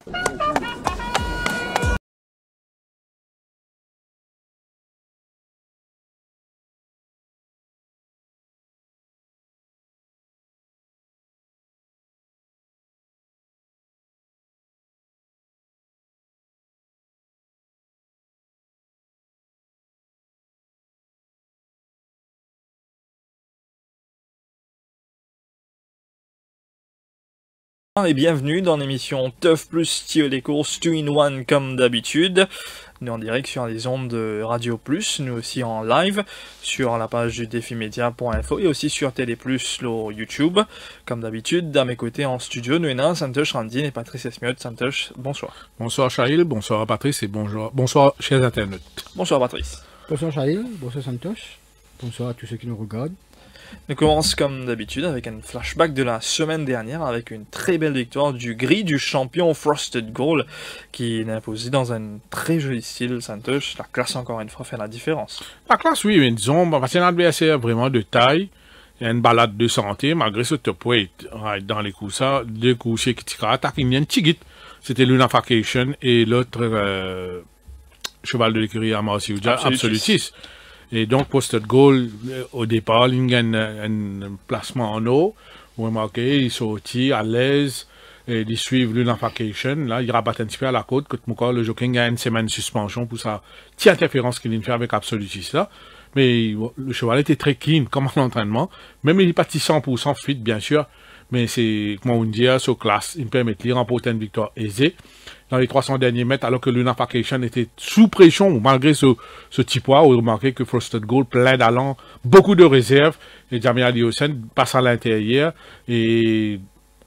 Et bienvenue dans l'émission Teuf Plus Tire les courses 2-in-1 comme d'habitude. Nous en direct sur les ondes de Radio Plus, nous aussi en live sur la page du défimédia.info et aussi sur Télé Plus sur YouTube. Comme d'habitude, à mes côtés en studio, nous avons Santosh Randine et Patrice Esmiot. Santosh, bonsoir. Bonsoir Chahil, bonsoir Patrice et bonsoir chers internautes. Bonsoir Patrice. Bonsoir Chahil, bonsoir Santosh, bonsoir à tous ceux qui nous regardent. On commence comme d'habitude avec un flashback de la semaine dernière avec une très belle victoire du gris du champion Frosted Goal qui l'a imposé dans un très joli style. Santosh, la classe encore une fois fait la différence. La classe oui, mais disons, c'est un adversaire vraiment de taille. Il y a une balade de santé malgré ce top weight dans les coups. Ça, deux coups chez Kitika attaque, il y a une tigite. C'était Lunafaction et l'autre cheval de l'écurie à Marcy Absolutis. Et donc, Frosted Goal, au départ, il y a un placement en haut. Vous remarquez, il sortit à l'aise, et ils suivent l'Unification. Là, il rabattent un petit peu à la côte. Quand le jockey a une semaine de suspension pour sa petite interférence qu'il fait avec Absolutis là. Mais le cheval était très clean, comme en entraînement. Même il n'est pas 100% fit, bien sûr. Mais c'est, comment on dit, sur classe. Il permet de remporter une victoire aisée dans les 300 derniers mètres, alors que l'Unification était sous pression, malgré ce petit poids. Vous remarquez que Frosted Goal, plein d'allant, beaucoup de réserves, et Jamia Diosen passe à l'intérieur, et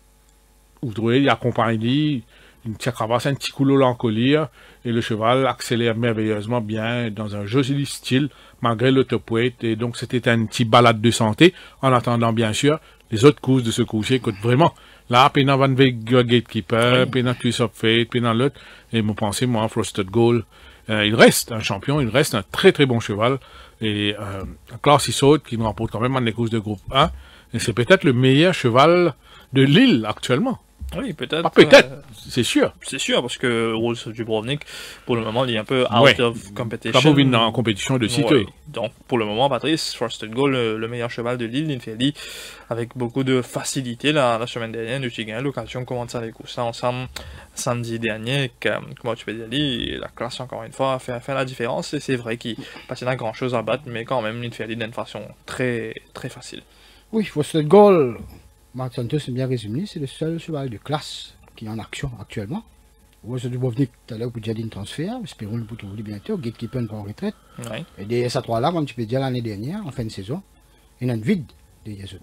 vous trouvez, il accompagne une un petit couloir en collier, et le cheval accélère merveilleusement bien dans un joli style, malgré le top weight, et donc c'était un petit balade de santé, en attendant bien sûr les autres courses de ce coucher, que vraiment, là, Pena Van Veek Gatekeeper, Pena Twist of Fate, Pena l'autre, et vous pensez, moi, Frosted Goal, il reste un champion, il reste un très très bon cheval, et un classe il saute, qui nous remporte quand même dans les courses de groupe 1, et c'est peut-être le meilleur cheval de l'île actuellement. Oui, peut-être. Ah, peut-être, c'est sûr. C'est sûr, parce que Rolls Dubrovnik, pour le moment, il est un peu out of competition. Pas vite en compétition de site. Donc, pour le moment, Patrice, Frosted Goal, le meilleur cheval de l'île, il fait dit, avec beaucoup de facilité, la semaine dernière, nous avons eu l'occasion de commencer avec ça ensemble samedi dernier, comment tu peux dire, la classe, encore une fois, a fait la différence, et c'est vrai qu'il n'a pas grand chose à battre, mais quand même, il fait d'une façon très, très facile. Oui, Frosted Goal. Marc Santos est bien résumé, c'est le seul cheval de classe qui est en action actuellement. Rolls Dubrovnik, tout à l'heure, pour dire une transfert, espérons le trouver bientôt. Gatekeeper en retraite. Oui. Et des SA3 là, comme tu peux dire l'année dernière, en fin de saison, il y a une vide de Yazoo.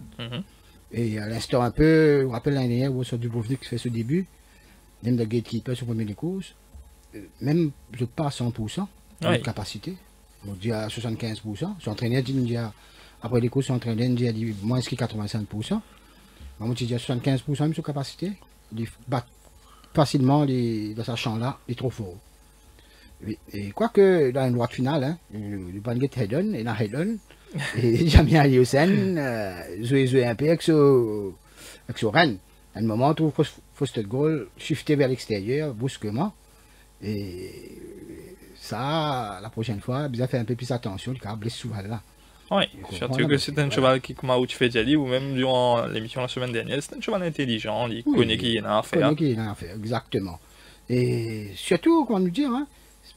Et à l'instant un peu, je me rappelle l'année dernière, Rolls Dubrovnik fait ce début, même le Gatekeeper sur le premier des courses, même je pas à 100% de capacité, on dit à 75%. Son entraîneur dit, après les courses, son entraîneur dit moins que 85%. On dit à 75% de sa capacité, il bat facilement dans sa champ-là, il est trop fort. Et quoique dans une droite finale, hein, le Banget Hedon et la Hedon, et Jamia Diosen jouait un peu avec son Rennes. À un moment, on trouve Frosted Goal shifté vers l'extérieur brusquement. Et ça, la prochaine fois, il a fait un peu plus attention, il a blessé souvent là. Oui, surtout que c'est un cheval qui, comme tu fais dire, ou même durant l'émission la semaine dernière, c'est un cheval intelligent, il connaît qui en a à faire. Il connaît qui en a à faire, exactement. Et surtout, comment nous dire, hein,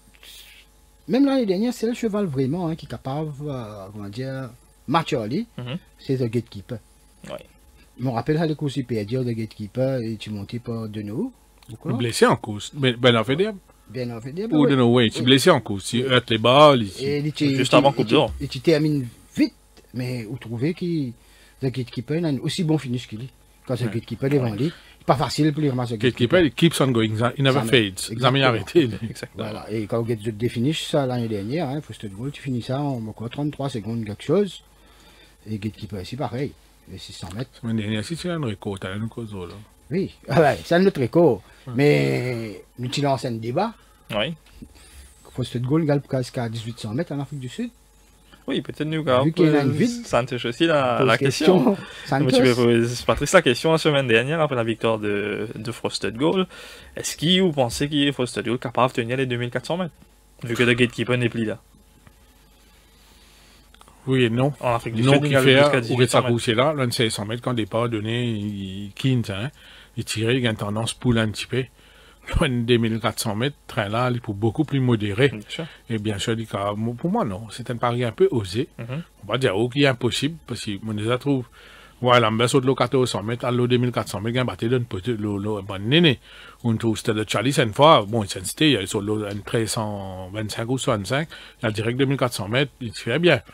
même l'année dernière, c'est le cheval vraiment qui est capable, comment dire, maturely, c'est le Gatekeeper. Oui. Je me rappelle les courses hyper-dures de Gatekeeper, et tu montais pas de nous. Blessé en course, ben en fait bien en fait, ou de no way, tu es blessé en course, tu heurtes les balles ici. Juste avant Coupe d'Or. Et tu termines vite, mais vous trouvez que le Gatekeeper a un aussi bon finish qu'il est. Quand le Gatekeeper est devant lui, c'est pas facile pour lui ramasser le Gatekeeper. Il keeps on going, il never fades, il n'a jamais arrêté. Exactement. Voilà, et quand vous définissez ça l'année dernière, hein, Frosted Goal, tu finis ça en quoi, 33 secondes quelque chose, et Gatekeeper aussi pareil, les 600 mètres. L'année dernière, si tu as un record, tu as un cause là. Oui, c'est un autre record, mais nous tu lances un débat. Oui. Frosted Goal gagne presque à 1800 mètres en Afrique du Sud. Oui, peut-être nous, gars. Vu qu'il y a une vide. Santos aussi la question. Santos. Tu peux poser Patrice la question la semaine dernière après la victoire de Frosted Goal. Est-ce que vous pensez qu'il est Frosted Goal capable de tenir les 2400 mètres? Vu que le gatekeeper n'est plus là. Oui et non. En Afrique du non Sud, qui il fait, jusqu'à ou 1800 ça mètres. couché là, l'un 600 mètres, quand départ donné, Quinte, hein, il tirait, il a une tendance pour un petit peu. Loin des 1400 mètres, train là, il est beaucoup plus modéré. Bien sûr. Et bien sûr, pour moi, non. C'est un pari un peu osé. On va dire, qu'il est impossible, parce que on les a trouvé. Voilà, on saute le 1400 mètres, à l'eau 2400 mètres, il y a un bâti d'un petit, le bon néné. On trouve, c'était le Charlie, c'est une fois, bon, c'était, il y a sur l'eau, 1325 ou 65, il y a direct 2400 mètres, il se fait bien.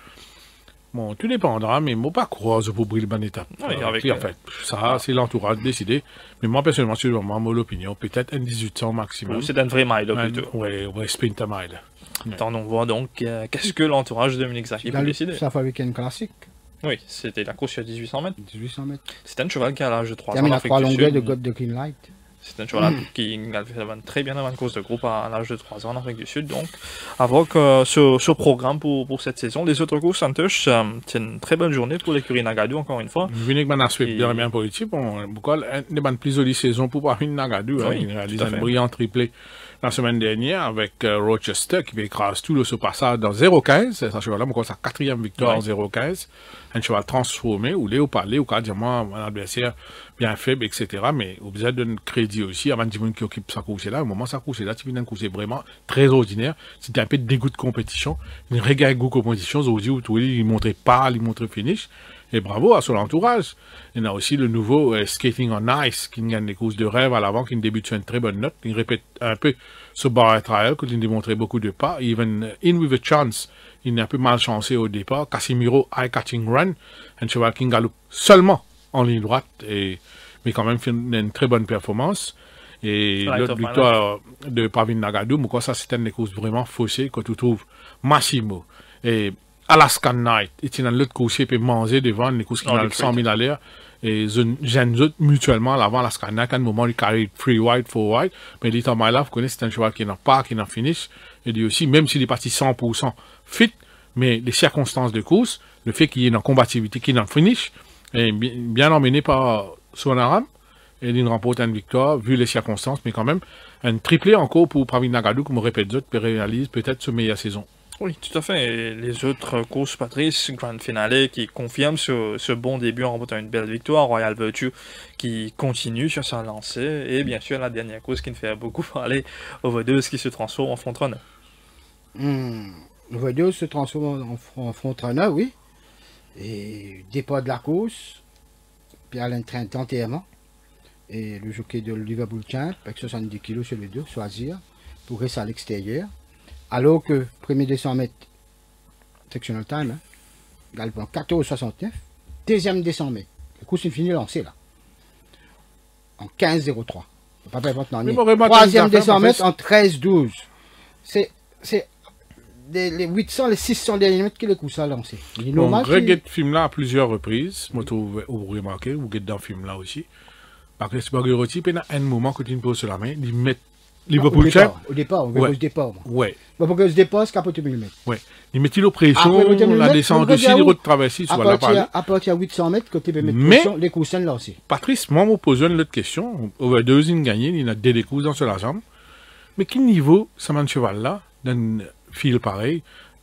Bon, tout dépendra, mais moi, pas croire pour briller le bon étape. Oui, avec, en fait, ça, c'est l'entourage décidé. Mais moi, personnellement, c'est vraiment mon opinion. Peut-être un 1800 maximum. C'est un vrai mile, plutôt. Ouais, sprint mile. Attendons voir donc, qu'est-ce que l'entourage de Dominique Zaki peut décider? Ça fait week-end classique. Oui, c'était la course sur 1800 mètres. 1800 mètres. C'est un cheval qui a l'âge de 3 Il y ans a en mis Afrique 3 du longueurs Sud. de God de Green Light. C'est un cheval qui a fait très bien avant une course de groupe à l'âge de 3 ans en Afrique du Sud. Donc, avoir ce programme pour cette saison. Les autres courses, Santos, c'est une très bonne journée pour l'écurie Nagadou, encore une fois. Vu que mon aspect bien politique, pourquoi une des plus jolies saisons pour Paris Nagadou, Oui, il réalise tout à un fait. brillant triplé la semaine dernière avec Rochester qui écrase tout le passage dans 0,15. C'est ce cheval-là, moi, sa 4e victoire en 0,15. Un cheval transformé, ou Léopard, ou quasiment un adversaire bien faible, etc. Mais au besoin d'un crédit aussi, avant de qui occupe sa course là, au moment où sa course là, tu viens d'un course vraiment très ordinaire. C'était un peu de dégoût de compétition. Il regarde goût compétition, il montrait pas, il montrait finish. Et bravo à son entourage. Il y a aussi le nouveau Skating on Ice qui gagne des courses de rêve à l'avant, qui débute sur une très bonne note. Il répète un peu ce bar trial, qu'il a démontré beaucoup de pas. Even In With a Chance, il est un peu malchancé au départ. Casimiro, Eye Catching Run, un cheval qui galope seulement en ligne droite, mais quand même fait une très bonne performance. Et l'autre victoire de Pravin Nagadou, moi, ça c'était une course vraiment faussée que tu trouves Massimo. Et Alaskan Night, et tu as l'autre course qui peut manger devant les courses qui ont 100 000 à l'air. Et j'aime mutuellement à l'avant Alaskan Night, à un moment il carry 3 wide, 4 wide, mais il est en my life, vous connaissez, c'est un cheval qui n'a pas, qui n'a finish. Et lui aussi, même s'il est parti 100% fit, mais les circonstances de course, le fait qu'il y ait une combativité, qu'il y ait un finish, est bien emmené par Sonaram, et il remporte une victoire, vu les circonstances, mais quand même, un triplé encore pour Pravin Nagadou, comme on répète, d'autres, réalise peut-être ce meilleure saison. Oui, tout à fait. Et les autres courses, Patrice, Grand Finale, qui confirme ce bon début en remportant une belle victoire, Royal Virtue qui continue sur sa lancée, et bien sûr la dernière course qui ne fait beaucoup parler, Overdose qui se transforme en front-runner. Overdose se transforme en front-runner, oui. Et départ de la course, puis elle a un train d'enterrement. Et le jockey de Liverpool Champ, avec 70 kg sur le dos, choisir, pour rester à l'extérieur. Alors que, premier 200 mètres, sectional time, hein, galopant 14,69. Deuxième 200 mètres, la course est finie lancée là. En 15,03. Pas troisième 200 mètres en 13,12. C'est les 800, les 600 derniers mètres que les courses à lancer. On regarde ce film-là à plusieurs reprises. Moi, vous remarquez, vous regardez dans le film-là aussi. Parce que c'est pas il y a un moment que tu ne poses sur la main, ils mettent Liverpool Champ. Au départ, on veut au départ. Ouais. Parce que au départ, c'est capote 1000 mètres. Ouais. Ils mettent l'oppression, la descente aussi, les routes traversées, soit là à partir de 800 mètres, que tu peux mettre les coussins lancés. Patrice, moi, me pose une autre question. Overdose, il gagne, il a des coups dans la jambe. Mais quel niveau, ça m'a cheval-là, d'un fil pareil,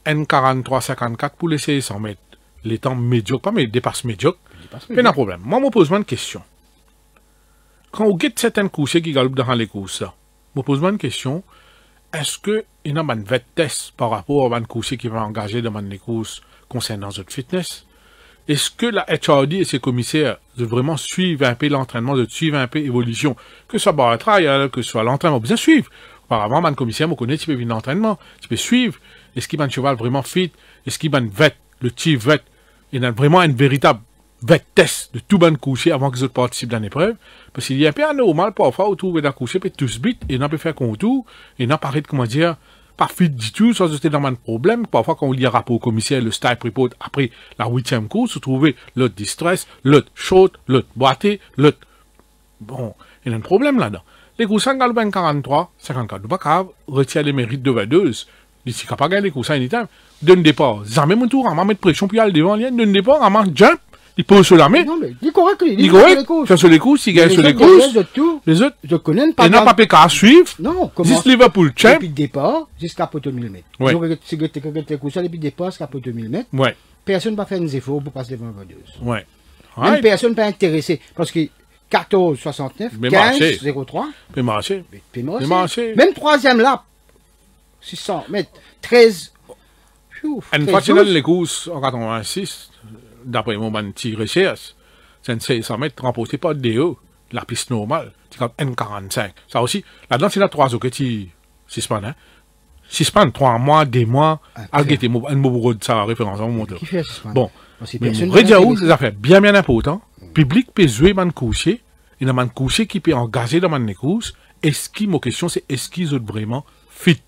N43-54 pour les 600 mètres? Les temps médiocres, pas mais dépasse médiocre. Pas de problème. Moi, me pose une question. Quand on guette certaines courses qui galopent dans les courses, je me pose une question. Est-ce qu'il y a une test par rapport à une course qui va engager dans les courses concernant notre fitness? Est-ce que la HRD et ses commissaires de vraiment suivre un peu l'entraînement, de suivre un peu l'évolution? Que ce soit par le trial, que ce soit l'entraînement, bien suivre. Auparavant, un commissaire, me connaît, tu peux venir l'entraînement, tu peux suivre. Est-ce qu'il y a un cheval vraiment fit? Est-ce qu'il y a une vet, le chief vet? Il y a vraiment une véritable vet test de tout bon coucher avant qu'ils participent dans l'épreuve. Parce qu'il y a un peu anormal parfois autour de la coucher, puis tous bits, et on peut faire contour, et on paraît, comment dire, pas fit du tout, sans c'était dans un problème. Parfois, quand on lit un rapport au commissaire, le style report, après la 8e course, vous trouvez l'autre distress, l'autre short, l'autre boité, l'autre. Bon, il y a un problème là-dedans. Les coussins galopent 43, 54 de Bacave, retient les mérites de Overdose. D'ici, quand pas gagné les coussins anytime, D'un départ. Jamais mon tour, à mettre pression, puis aller devant, d'un départ, à jump, il pose sur la main. Non, mais il est correct, Il est correct. Faire sur les coups, il gagne sur les coups. Les autres, je connais pas. Il n'a pas qu'à suivre. Non, comment? Juste Liverpool, champ. Depuis le départ, jusqu'à poteau 1000 mètres. Ouais. Si tu as coups, depuis le départ, jusqu'à poteau 1000 mètres. Ouais. Personne ne va faire des efforts pour passer devant la vendeuse. Ouais. Même personne ne peut intéresser. Parce que 14, 69, 15, 03. Peut marcher. Peut marcher. Même troisième lap. 600 mètres. 13. Une fois que tu as les courses en 86, d'après mon petit recherche, c'est 600 mètres remporté par DO, la piste normale, c'est comme N45. Ça aussi, là-dedans, c'est la 3 que tu suspends, hein. Suspends 3 mois, 2 mois, arrêtez, un mot de ça, référence à mon moteur. Bon, mais Rediaou, c'est des affaires bien importantes. Public peut jouer man couché, il y a man couché qui peut engager dans man course. Est-ce qu'il, ma question, c'est est-ce qu'ils sont vraiment fit?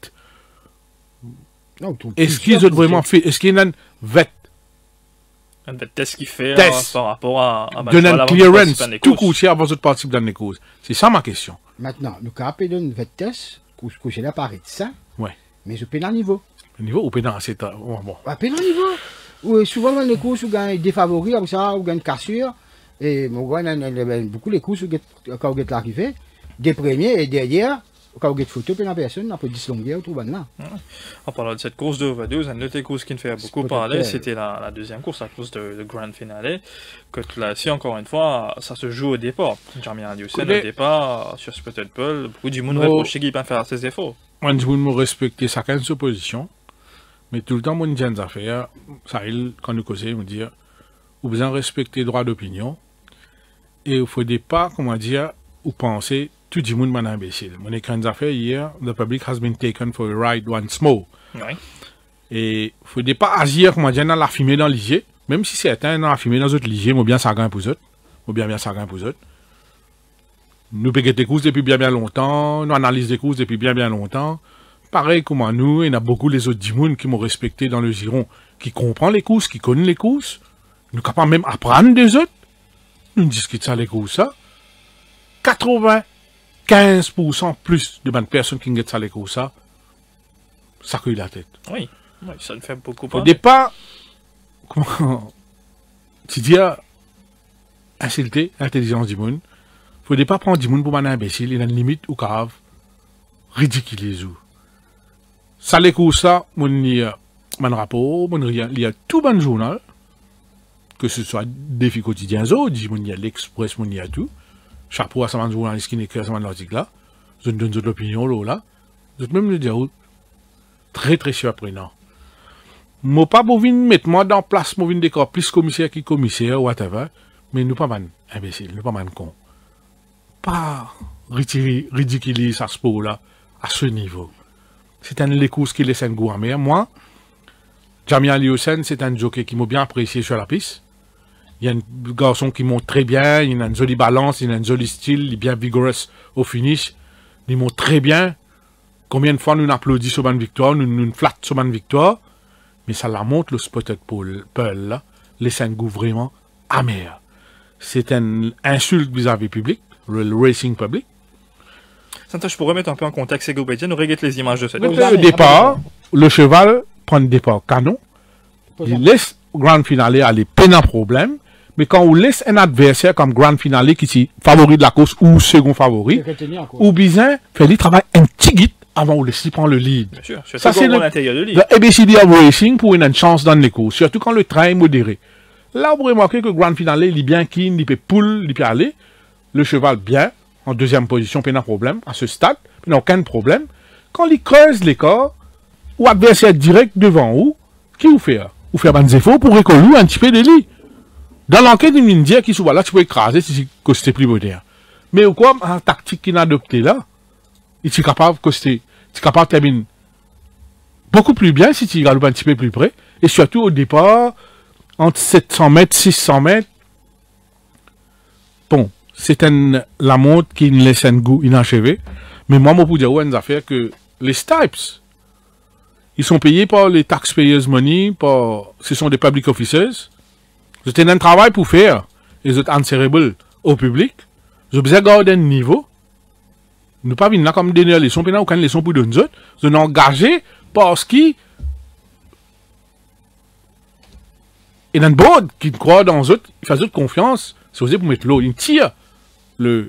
Est-ce qu'ils sont vraiment fit? Est-ce qu'il y a une vet? Un test qui fait par rapport à donner un clearance tout couché avant de partir dans les courses. C'est ça ma question. Maintenant, nous avons donné un test, couché là paraît ça. Ouais. Mais je paie dans le niveau. Le niveau ou paie dans cet bon. Paie dans le niveau. Oui, souvent dans les courses, on gagne des favoris, comme ça, on gagne cassure. Et mon gars, beaucoup les courses, quand on est arrivé, des premiers et derrière, quand on a photo, puis la personne, on peut 10 longueurs, tout là. En parlant de cette course de overdose, une autre course qui me fait beaucoup parler, c'était la deuxième course, la course de Grand Finale, que là, si encore une fois, ça se joue au départ. Jamie Anderson, au départ, sur Spotted Pearl, beaucoup du monde reproche qu'il peut faire ses efforts. Moi, je veux respecter chacun de ses positions, mais tout le temps, mon gens affaires, ça, quand nous causons, me dire, vous besoin respecter le droit d'opinion, et il ne faut pas, comment dire, ou penser, tout le monde est imbécile. Mon écran d'affaires hier, the public has been taken for a ride once more. Oui. Et il ne faut pas agir, comment dire, dans la fumée dans l'IG, même si certains dans la fumée dans d'autres l'IG, ou bien ça gagne pour eux, ou bien ça gagne pour eux. Nous payons des courses depuis bien longtemps, nous analysons des courses depuis bien longtemps. Pareil comme nous, il y a beaucoup les autres gens qui m'ont respecté dans le giron, qui comprennent les courses, qui connaissent les courses. Nous sommes capables même apprendre des autres. Nous discutons ça les courses, ça. 95% plus de bonnes personnes qui ont ça les courses, ça cueille la tête. Oui, ça ne fait beaucoup pas. Au départ, comment tu dis insulter l'intelligence du monde. Faut pas prendre du monde pour un imbécile, il y a une limite ou grave, ridiculiser. Ça les courses ça, mon rapport, il y a tout bon journal, que ce soit défi quotidien, il y a l'Express, il y a tout. Chapeau à ce journaliste qui écrit ce l'article là, je donne de l'opinion là, je même le dire très très surprenant. Moi pas pour venir mettre moi dans place, moi venir décor plus commissaire qui commissaire whatever, mais nous pas man imbécile, nous pas man con. Pas ridiculiser à ce sport là à ce niveau. C'est un les courses qui laisse un goût amer. Moi, Jamie Aliosen, c'est un jockey qui m'a bien apprécié sur la piste. Il y a un garçon qui monte très bien, il a une jolie balance, il a un joli style, il est bien vigorous au finish. Il monte très bien. Combien de fois nous applaudissons sur une victoire, nous flattons sur une victoire, mais ça la montre le Spotted Pearl là, laisse un goût vraiment amer. C'est une insulte vis-à-vis public, le racing public. Santa, je pourrais mettre un peu en contexte et Gobetien, nous regarde les images de cette course. Au départ, le cheval prend le départ canon, il laisse Grand Finale aller peine un problème, mais quand on laisse un adversaire comme Grand Finale qui est favori de la course ou second favori, ou bien fait le travail un petit guide avant de laisser prendre le lead. Bien sûr, ça c'est l'intérieur de lead. Le ABCD of Racing pour une chance dans les courses, surtout quand le train est modéré. Là, vous remarquez que Grand Finale, il est bien keen, il peut pull, il peut aller. Le cheval bien, en deuxième position, pas de problème. À ce stade, il n'y a aucun problème. Quand il creuse l'écart, ou adversaire direct devant vous, qui vous fait? Vous faites un effort pour récoller un petit peu de lit. Dans l'enquête, il me dit qu'il soit là, tu peux écraser si c'est plus moderne. Mais au quoi, la tactique qu'il a adoptée là, il est capable de coster. Il est capable de terminer beaucoup plus bien si tu regardes un petit peu plus près. Et surtout au départ, entre 700 mètres, 600 mètres, bon, c'est la montre qui nous laisse un goût inachevé. Mais moi, je peux dire une affaire que les Stipes, ils sont payés par les taxpayers' money, ce sont des public officers. Ils ont un travail pour faire. Ils sont answerable au public. Ils ont besoin de garder un niveau. Nous pas venir là comme des leçons, puis aucune leçon pour nous autres. Ils sont engagés parce qu'ils Et dans le board, qui croit dans eux, il fait autres confiance, c'est osé pour mettre l'eau. Il tire le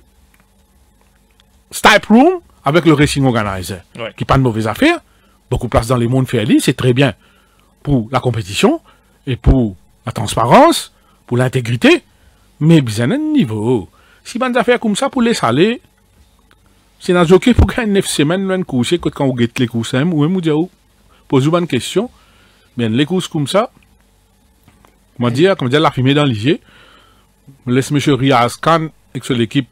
Stipe Room avec le Racing Organizer, Ouais. qui pas de mauvaise affaire. Beaucoup de place dans les mondes fairly, c'est très bien pour la compétition et pour la transparence, pour l'intégrité, mais bien un niveau. Si bonnes affaires comme ça pour les saler, c'est dans le jockey pour gagner 9 semaines, une couche, quand vous guettez les courses, ou même vous dire, posez-vous une question, bien les courses comme ça, comment dire, la fumée dans l'IG, laisse M. Riaz Khan avec l'équipe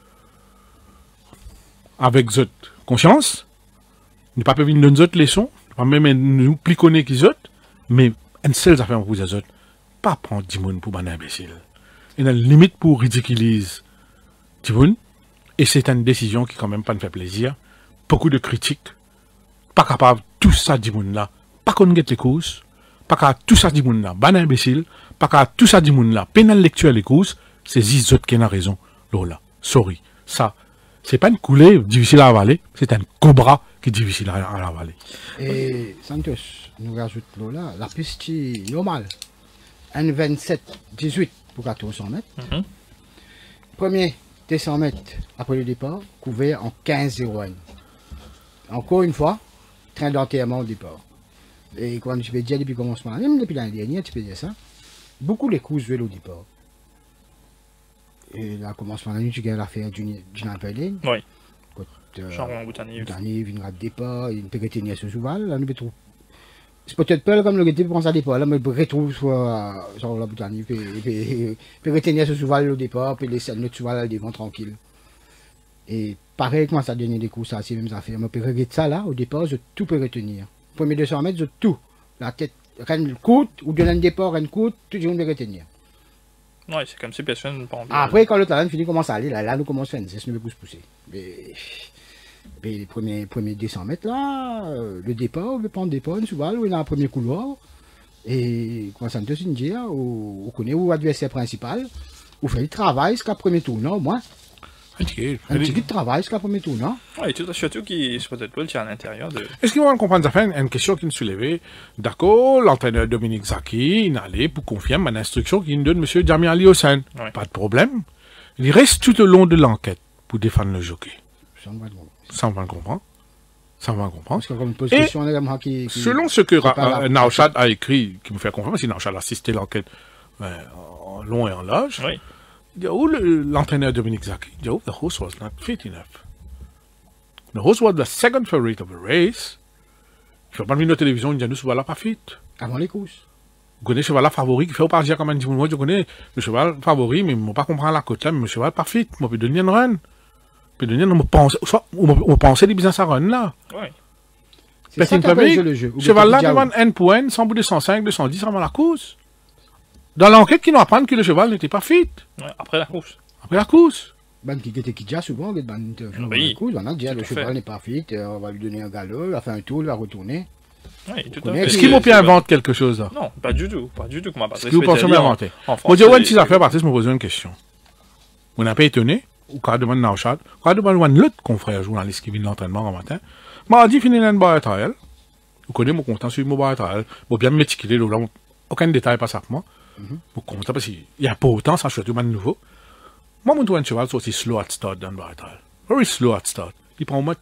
avec cette conscience, ne pas venir donner d'autres leçons, pas même nous plus connaître qu'ils autres, mais une seule affaire pour les autres, pas prendre 10 moun pour un imbécile. Il y a une limite pour ridiculiser 10 moun, et c'est une décision qui quand même pas nous fait plaisir. Beaucoup de critiques, pas capable tout ça 10 moun là, pas qu'on guette les courses, pas capable tout ça 10 moun là, ban imbécile, pas capable tout ça 10 moun là, pénal lecture les courses, c'est les autres qui ont raison. Lola, sorry, ça. C'est pas une coulée difficile à avaler, c'est un cobra qui est difficile à avaler. Et Santos, nous rajoutons là, la piste est normale. Un 27-18 pour 1400 mètres. Premier 200 mètres après le départ, couvert en 15-01. Encore une fois, train d'enterrement au départ. Et quand tu peux dire depuis le commencement, même depuis l'année dernière, tu peux dire ça, beaucoup les courses veulent au départ. Et là, commencement l'année, tu gagnes l'affaire du Napelin. Oui. Jean Boutanier. Boutanier viendra de départ, il peut retenir ce souvent. Là, nous peut c'est peut-être pas comme le rété pour penser à départ. Là, mais il retrouve soit genre la Boutanier, peut retenir ce souvent au départ, puis laisser notre souvent là devant tranquille. Et pareil, comment ça donne des coups, ça, c'est même affaire. Mais peut regretter ça là, au départ, je tout peut retenir. Premier 200 mètres, je tout. La tête, reine coûte, ou de l'un départ, reine coûte, tout le monde peut retenir. Ouais, c'est comme si personne ne pense. Après, quand le talent finit, commence à aller, là nous commençons à faire une nous pousser. Mais les premiers 200 mètres, là, le départ, on veut prendre le départ, souvent, où il y a un premier couloir. Et quand ça nous dit, on connaît où l'adversaire principal, on fait le travail jusqu'à premier tournant, au moins. Un petit travail jusqu'à premier tournant. Oui, tout surtout qui c'est peut-être pas le tien à l'intérieur de. Est-ce qu'ils vont comprendre ça fait une question qui nous soulevait? D'accord, l'entraîneur Dominique Zaki, il allait pour confirmer une instruction qu'il donne M. Djamil Ali Hossein. Ouais. Pas de problème. Il reste tout au long de l'enquête pour défendre le jockey. Ça, on va le comprendre. Ça, on va le comprendre. Ça, on va le comprendre. Parce que comme une position, on a qui Selon ce que pas la- Nauchad a écrit, qui me fait confiance, si Nauchad a assisté l'enquête en long et en large, Oui. il y a où l'entraîneur Dominique Zaki, il y a où the horse was not fit enough. The horse was the second favorite of the race. Je vais pas venir à la télévision, il y a nous cheval pas fit. avant les courses. Je connais le cheval favori qui fait au partir comme un dit moi, je connais le cheval favori, mais je ne pas comprendre la côte là, mais le cheval pas fit. Moi, je peux donner une run. Je peux donner, on pensait des business à run là. C'est Oui. ça Betting qui appelle public, jouer le jeu. Ou cheval là, Betting devant Jaoui. N pour N, 100 bout de 105, 210 avant la course. Dans l'enquête, qui nous apprend que le cheval n'était pas fit. Ouais, après la course. Après la course. Ben, qui était qui déjà souvent, ben, Oui. on a dit, le Tout à fait. cheval n'est pas fit, on va lui donner un galop, il va faire un tour, il va retourner. Oui, tout à connaît- fait. Est-ce qu'ils m'ont pu inventer quelque chose là? Non, pas du tout. Pas du tout. Comment Est-ce que vous pensez m'inventer? En Moi, je français, vois une petite affaire, Patrice me poser une question. Vous n'avez pas étonné, ou quand demande Nauchad, quand demande l'autre confrère journaliste qui vient de l'entraînement un matin, m'a dit finir une barre trial. Vous connaissez mon content sur mon barre trial. Bon, bien méticulé, là, aucun détail pas ça pour moi. Mon content, parce qu'il n'y a pas autant, ça, je suis tout de nouveau. Moi, mon tour un cheval, c'est aussi slow at start dans le barre trial. Very slow at start. Il prend au moins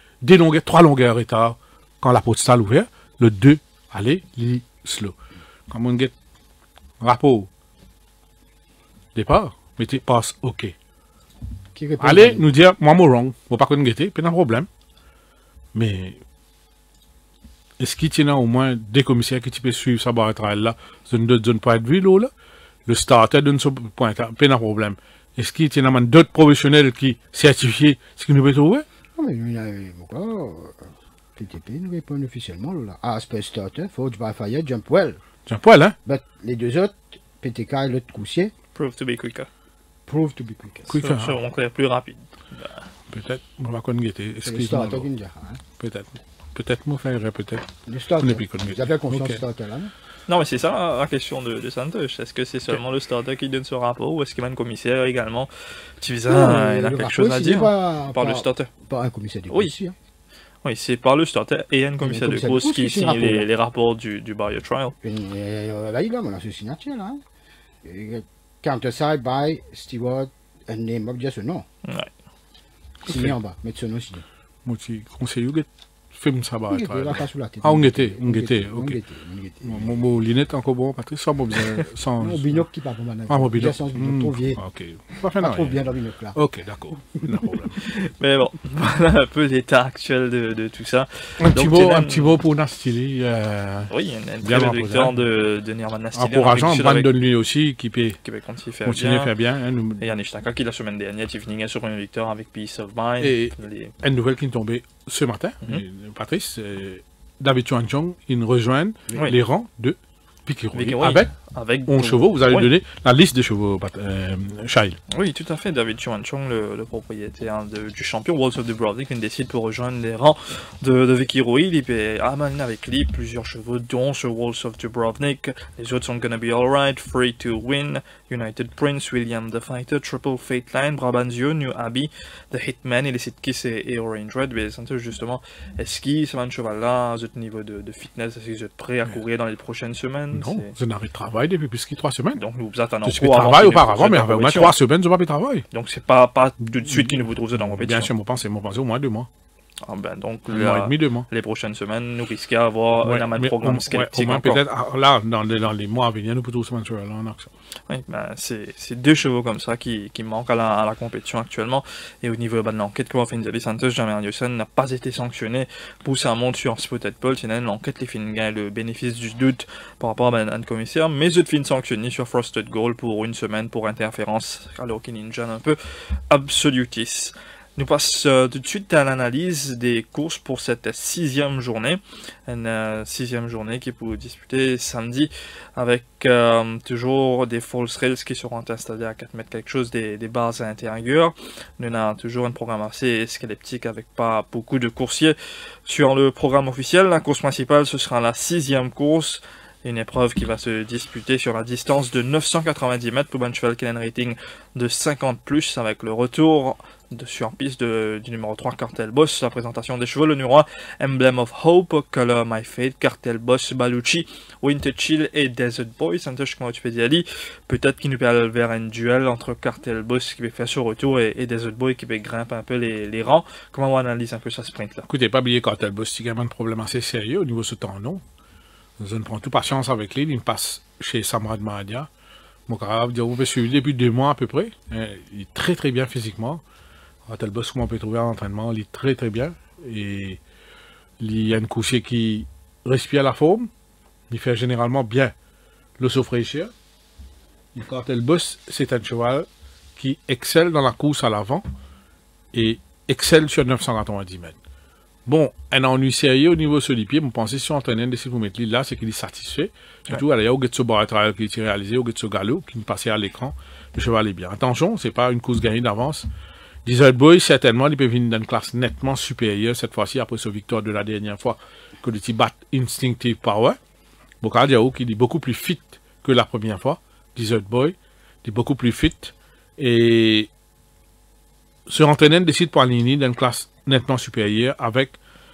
3 longueurs retard quand la porte stalle ouverte. Le 2, allez, il slow. Quand on get rapport, départ, mettez passe OK. Qui répond Allez, nous dire, moi, moi, wrong, faut pas qu'on guette, pas de problème. Mais, est-ce qu'il y a au moins des commissaires qui peuvent suivre sa barre de travail là, zone point de vue, là, le starter donne ce point, pas de problème. Est-ce qu'il y a d'autres professionnels qui certifient ce qu'ils nous peuvent trouver? Non, mais il y a pourquoi TTP nous répond officiellement, là. Ah, Space Starter, Forge by Fire, Jump Well. J'ai un poil, hein? Mais les deux autres, PTK et l'autre coussier, Prove to be quicker. prove to be quicker. Quicker, Sur mon clair plus rapide. peut-être, on va qu'on guette, C'est le excusez-moi. starter qui nous dit, hein. Peut-être. Peut-être, moi, faire, peut-être. Le starter. On est plus connu. Vous avez confiance Ok. au starter, là, non? Non, mais c'est ça la question de Santos. Est-ce que c'est seulement le starter qui donne ce rapport ou est-ce qu'il y a un commissaire également qui vise il a le quelque chose à rapport, dire c'est pas par le starter? Pas un commissaire de Oui. police, hein. Oui, c'est par le starter et un commissaire de course qui signe les rapports du barrier trial. Là, il a mon signature, là. Counterside by Stewart and name of just no. Ouais. Signé en bas, mettre son nom signé. Moi, je conseille que film ça va être. Ah, on était, ok. Mon lunette encore bon, Patrice, sans mon Mon binocle qui parle pour moi. Ah, mon binocle. Trop vieux. Ok. Pas trop bien dans le binocle là. Ok, d'accord. Mais bon, voilà un peu l'état actuel de tout ça. Un petit mot pour Nastili. Oui, un très bel victoire de Nirvan Nastili. Encourageant, Brandon lui aussi qui peut continuer à faire bien. Et Yannick Taka qui la semaine dernière, qui finissait sur une victoire avec Peace of Mind. Et une nouvelle qui est tombée ce matin, Patrice, David Chuanchong, il rejoint les rangs de Vicky Roy avec 11 chevaux. Vous allez donner la liste des chevaux, Shail. Oui, tout à fait. David Chuanchong, le propriétaire du champion Walls of Dubrovnik, il décide pour rejoindre les rangs de Vicky Roy. Il peut amener avec lui plusieurs chevaux, dont ce Walls of Dubrovnik. Les autres sont Gonna Be Alright, Free to Win, United Prince, William the Fighter, Triple Fate Line, Brabantio, New Abbey, The Hitman, et les Kiss et Orange Red. Mais justement, est-ce qu'il se met un cheval-là à ce niveau de fitness? Est-ce que vous êtes prêt à courir dans les prochaines semaines? Non, je n'arrête de travail depuis plus que 3 semaines. Donc nous vous attendons. Je fais travail auparavant, mais avec 3 semaines, je n'ai pas de travail. Donc c'est pas tout de suite qu'il nous vous trouve dans la compétition. Bien sûr, mon pensée au moins 2 mois. Ah ben donc un mois et demi, 2 mois. Les prochaines semaines, nous risquons d'avoir un programme squelettique encore. Peut-être là, dans les mois à venir, nous pouvons se mettre en action. Oui, ben c'est 2 chevaux comme ça qui manquent à la compétition actuellement. Et au niveau de l'enquête que fait Nzali Santos, Jamie Nielsen n'a pas été sanctionné pour sa montre sur Spotted Pulse. C'est l'enquête les fins gagne le bénéfice du doute par rapport à un commissaire, mais je fin sanctionné sur Frosted Gold pour 1 semaine pour interférence, alors qu'il est un peu absolutis. Nous passons tout de suite à l'analyse des courses pour cette 6e journée. Une 6e journée qui est pour disputer samedi avec toujours des false rails qui seront installés à 4 mètres quelque chose des barres à l'intérieur. Nous avons toujours un programme assez squelettique avec pas beaucoup de coursiers sur le programme officiel. La course principale, ce sera la 6e course. Une épreuve qui va se disputer sur la distance de 990 mètres pour un cheval qui a un rating de 50+, avec le retour sur piste du numéro 3 Cartel Boss, la présentation des chevaux, le numéro 1 Emblem of Hope, Color My Fate, Cartel Boss, Baluchi, Winter Chill et Desert Boy. Santosh, comment tu peux dire, peut-être qu'il nous peut aller vers un duel entre Cartel Boss qui peut faire son retour et Desert Boy qui peut grimper un peu les rangs. Comment on analyse un peu ce sprint là? Écoutez, pas oublier Cartel Boss, il y a un problème assez sérieux au niveau de ce temps, non? Je ne prends tout patience avec lui, il me passe chez Samrad Mahadia. Mon caractère, dire, vous pouvez suivre depuis 2 mois à peu près. Il est très très bien physiquement. Tel boss qu'on peut trouver en entraînement, il est très très bien. Et il y a une couchée qui respire la forme. Il fait généralement bien l'ossofraîcheur. Le Cartel Boss, c'est un cheval qui excelle dans la course à l'avant et excelle sur 990 mètres. Bon, un ennui sérieux au niveau sur les pieds, vous pensez si on entraîne de vous mettre là, c'est qu'il est satisfait. Surtout, il y a au Getso Barretrail qui est réalisé, au Getso Gallo, qui me passait à l'écran, le cheval est bien. Attention, c'est pas une course gagnée d'avance. Desert Boy, certainement, il peut venir dans une classe nettement supérieure cette fois-ci, après sa victoire de la dernière fois, que le Tibat Instinctive Power. Bokar Diaou, qui est beaucoup plus fit que la première fois. Desert Boy, il est beaucoup plus fit. Et se entraîner décide pour aligner dans une classe nettement supérieure avec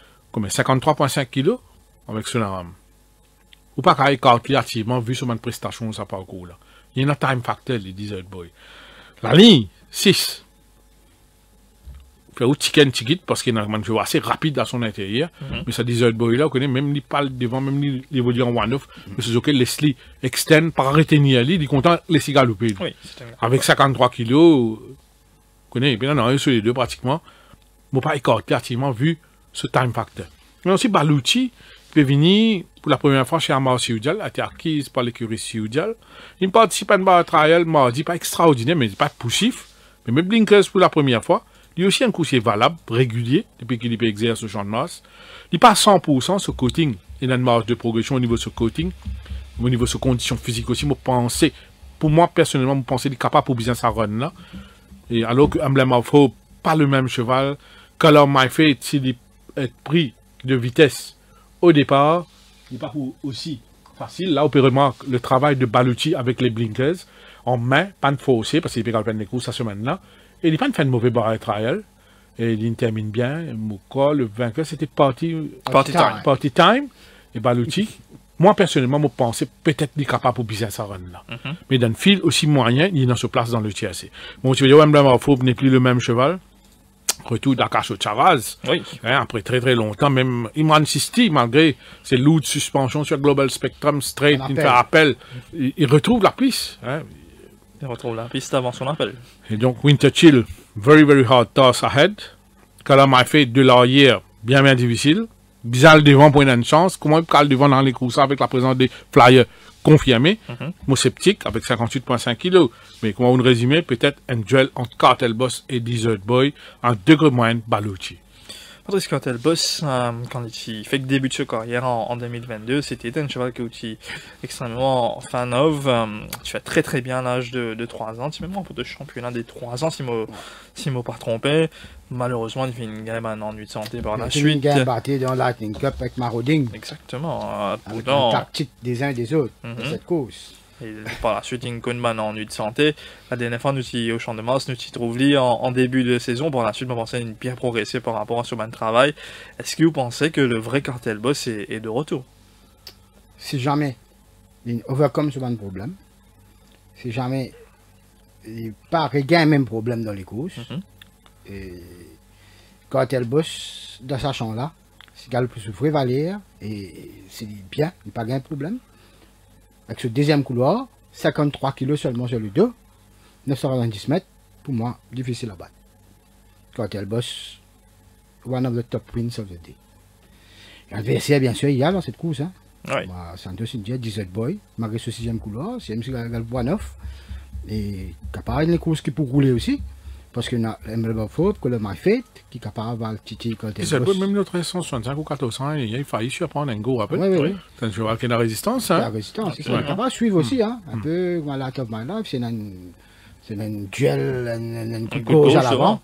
53,5 kg avec ce rame. Ou pas qu'à écarter activement vu sur ma prestation de sa parcours là. Il y a un time factor, les Desert Boy. La ligne 6. Fait ou chicken ticket parce qu'il y a un jeu assez rapide à son intérieur. Mais ça Desert Boy là, on connaît même il parle devant, même il évolue en one-off. Mais c'est ok, Leslie extend par retenir lui, il est content laisser galoper. Oui, avec 53 kg, vous connaissez, bien non, sur les deux pratiquement. Je ne pas écarter activement vu ce time factor. Mais aussi, Baluchi peut venir pour la première fois chez Amar Sioudial, a été acquise par l'écurie Sioudial. Il participe à une barre trial mardi, pas extraordinaire, mais pas poussif. Mais même Blinkers pour la première fois, il y a aussi un coursier valable, régulier, depuis qu'il peut exercer ce champ de masse. Il passe 100% ce coating. Il a une marge de progression au niveau de ce coating, au niveau de ses conditions physiques aussi. Pour moi, personnellement, je pense qu'il est capable pour bien sa run là. Et alors que Emblem of Hope, pas le même cheval. Color My Fate, s'il est pris de vitesse au départ, il n'est pas aussi facile. Là, on peut remarquer le travail de Baluchi avec les blinkers en main, pas de forcer, parce qu'il peut gagner les courses cette semaine-là. Et il n'est pas une fin de mauvais barre trial. Et il termine bien. Mouka, le vainqueur, c'était Party Time. Et Baluchi. Moi, personnellement, je pensais peut-être qu'il est capable pour business à run là. Mais dans le fil aussi moyen, il est dans ce place dans le TRC. Bon, tu veux dire, Emblem of Hope n'est plus le même cheval. Retour d'Akash Charaz. Oui. Hein, après très très longtemps, même Imran Sisti, malgré ses lourds de suspension sur Global Spectrum, straight, il fait appel, il retrouve la piste. Hein. Il retrouve la piste avant son appel. Et donc, Winter Chill, very very hard toss ahead. Color My Fate de l'arrière, bien bien difficile. Bizarre devant pour une chance. Comment il cale devant dans les courses avec la présence des flyers confirmés. Moi sceptique avec 58,5 kg. Mais comment on résume peut-être un duel entre Cartel Boss et Desert Boy en degré moyen Baluchi. Patrice Cartel Boss, quand il fait le début de sa carrière en 2022, c'était un cheval que tu es extrêmement fan of. Tu fais très très bien à l'âge de 3 ans. Tu es même un peu de championnat des 3 ans, si je ne pas trompé. Malheureusement, il fait une game en ennui de santé par la suite. Une game battue dans Lightning Cup avec Marauding. Exactement. Avec une tactique des uns et des autres de cette course. Et par la suite, Kunman en ennui de santé. La dernière fois, nous sommes au champ de masse, nous sommes trouvés en début de saison. Par la suite, on pensait une bien progressé par rapport à ce bon travail. Est-ce que vous pensez que le vrai Cartel Boss est de retour? Si jamais il overcome ce bon problème, si jamais il pas regagne même problème dans les courses, et Cartel Boss, dans sa chambre là, s'il peut souffrir Valère, et c'est bien, il n'a pas gagné de problème. Avec ce deuxième couloir, 53 kg seulement sur le dos, 990 mètres, pour moi, difficile à battre. Cartel Boss, one of the top wins of the day. L'adversaire, bien sûr, il y a dans cette course. Hein. Oui. Santos India, Desert Boy, malgré ce sixième couloir, c'est M. Galboinov, et capable les courses qui peuvent rouler aussi. Parce que Emblem of Hope, que le My Fate, qui est capable de titiller Cartel Boss. Même notre 165 ou 400, il a failli surprendre un go après. Oui. C'est un cheval qui a la résistance. Hein. La résistance, il est capable de suivre aussi. Hein. Un peu comme la Light of My Life, c'est un duel, un coup de gauche à l'avant.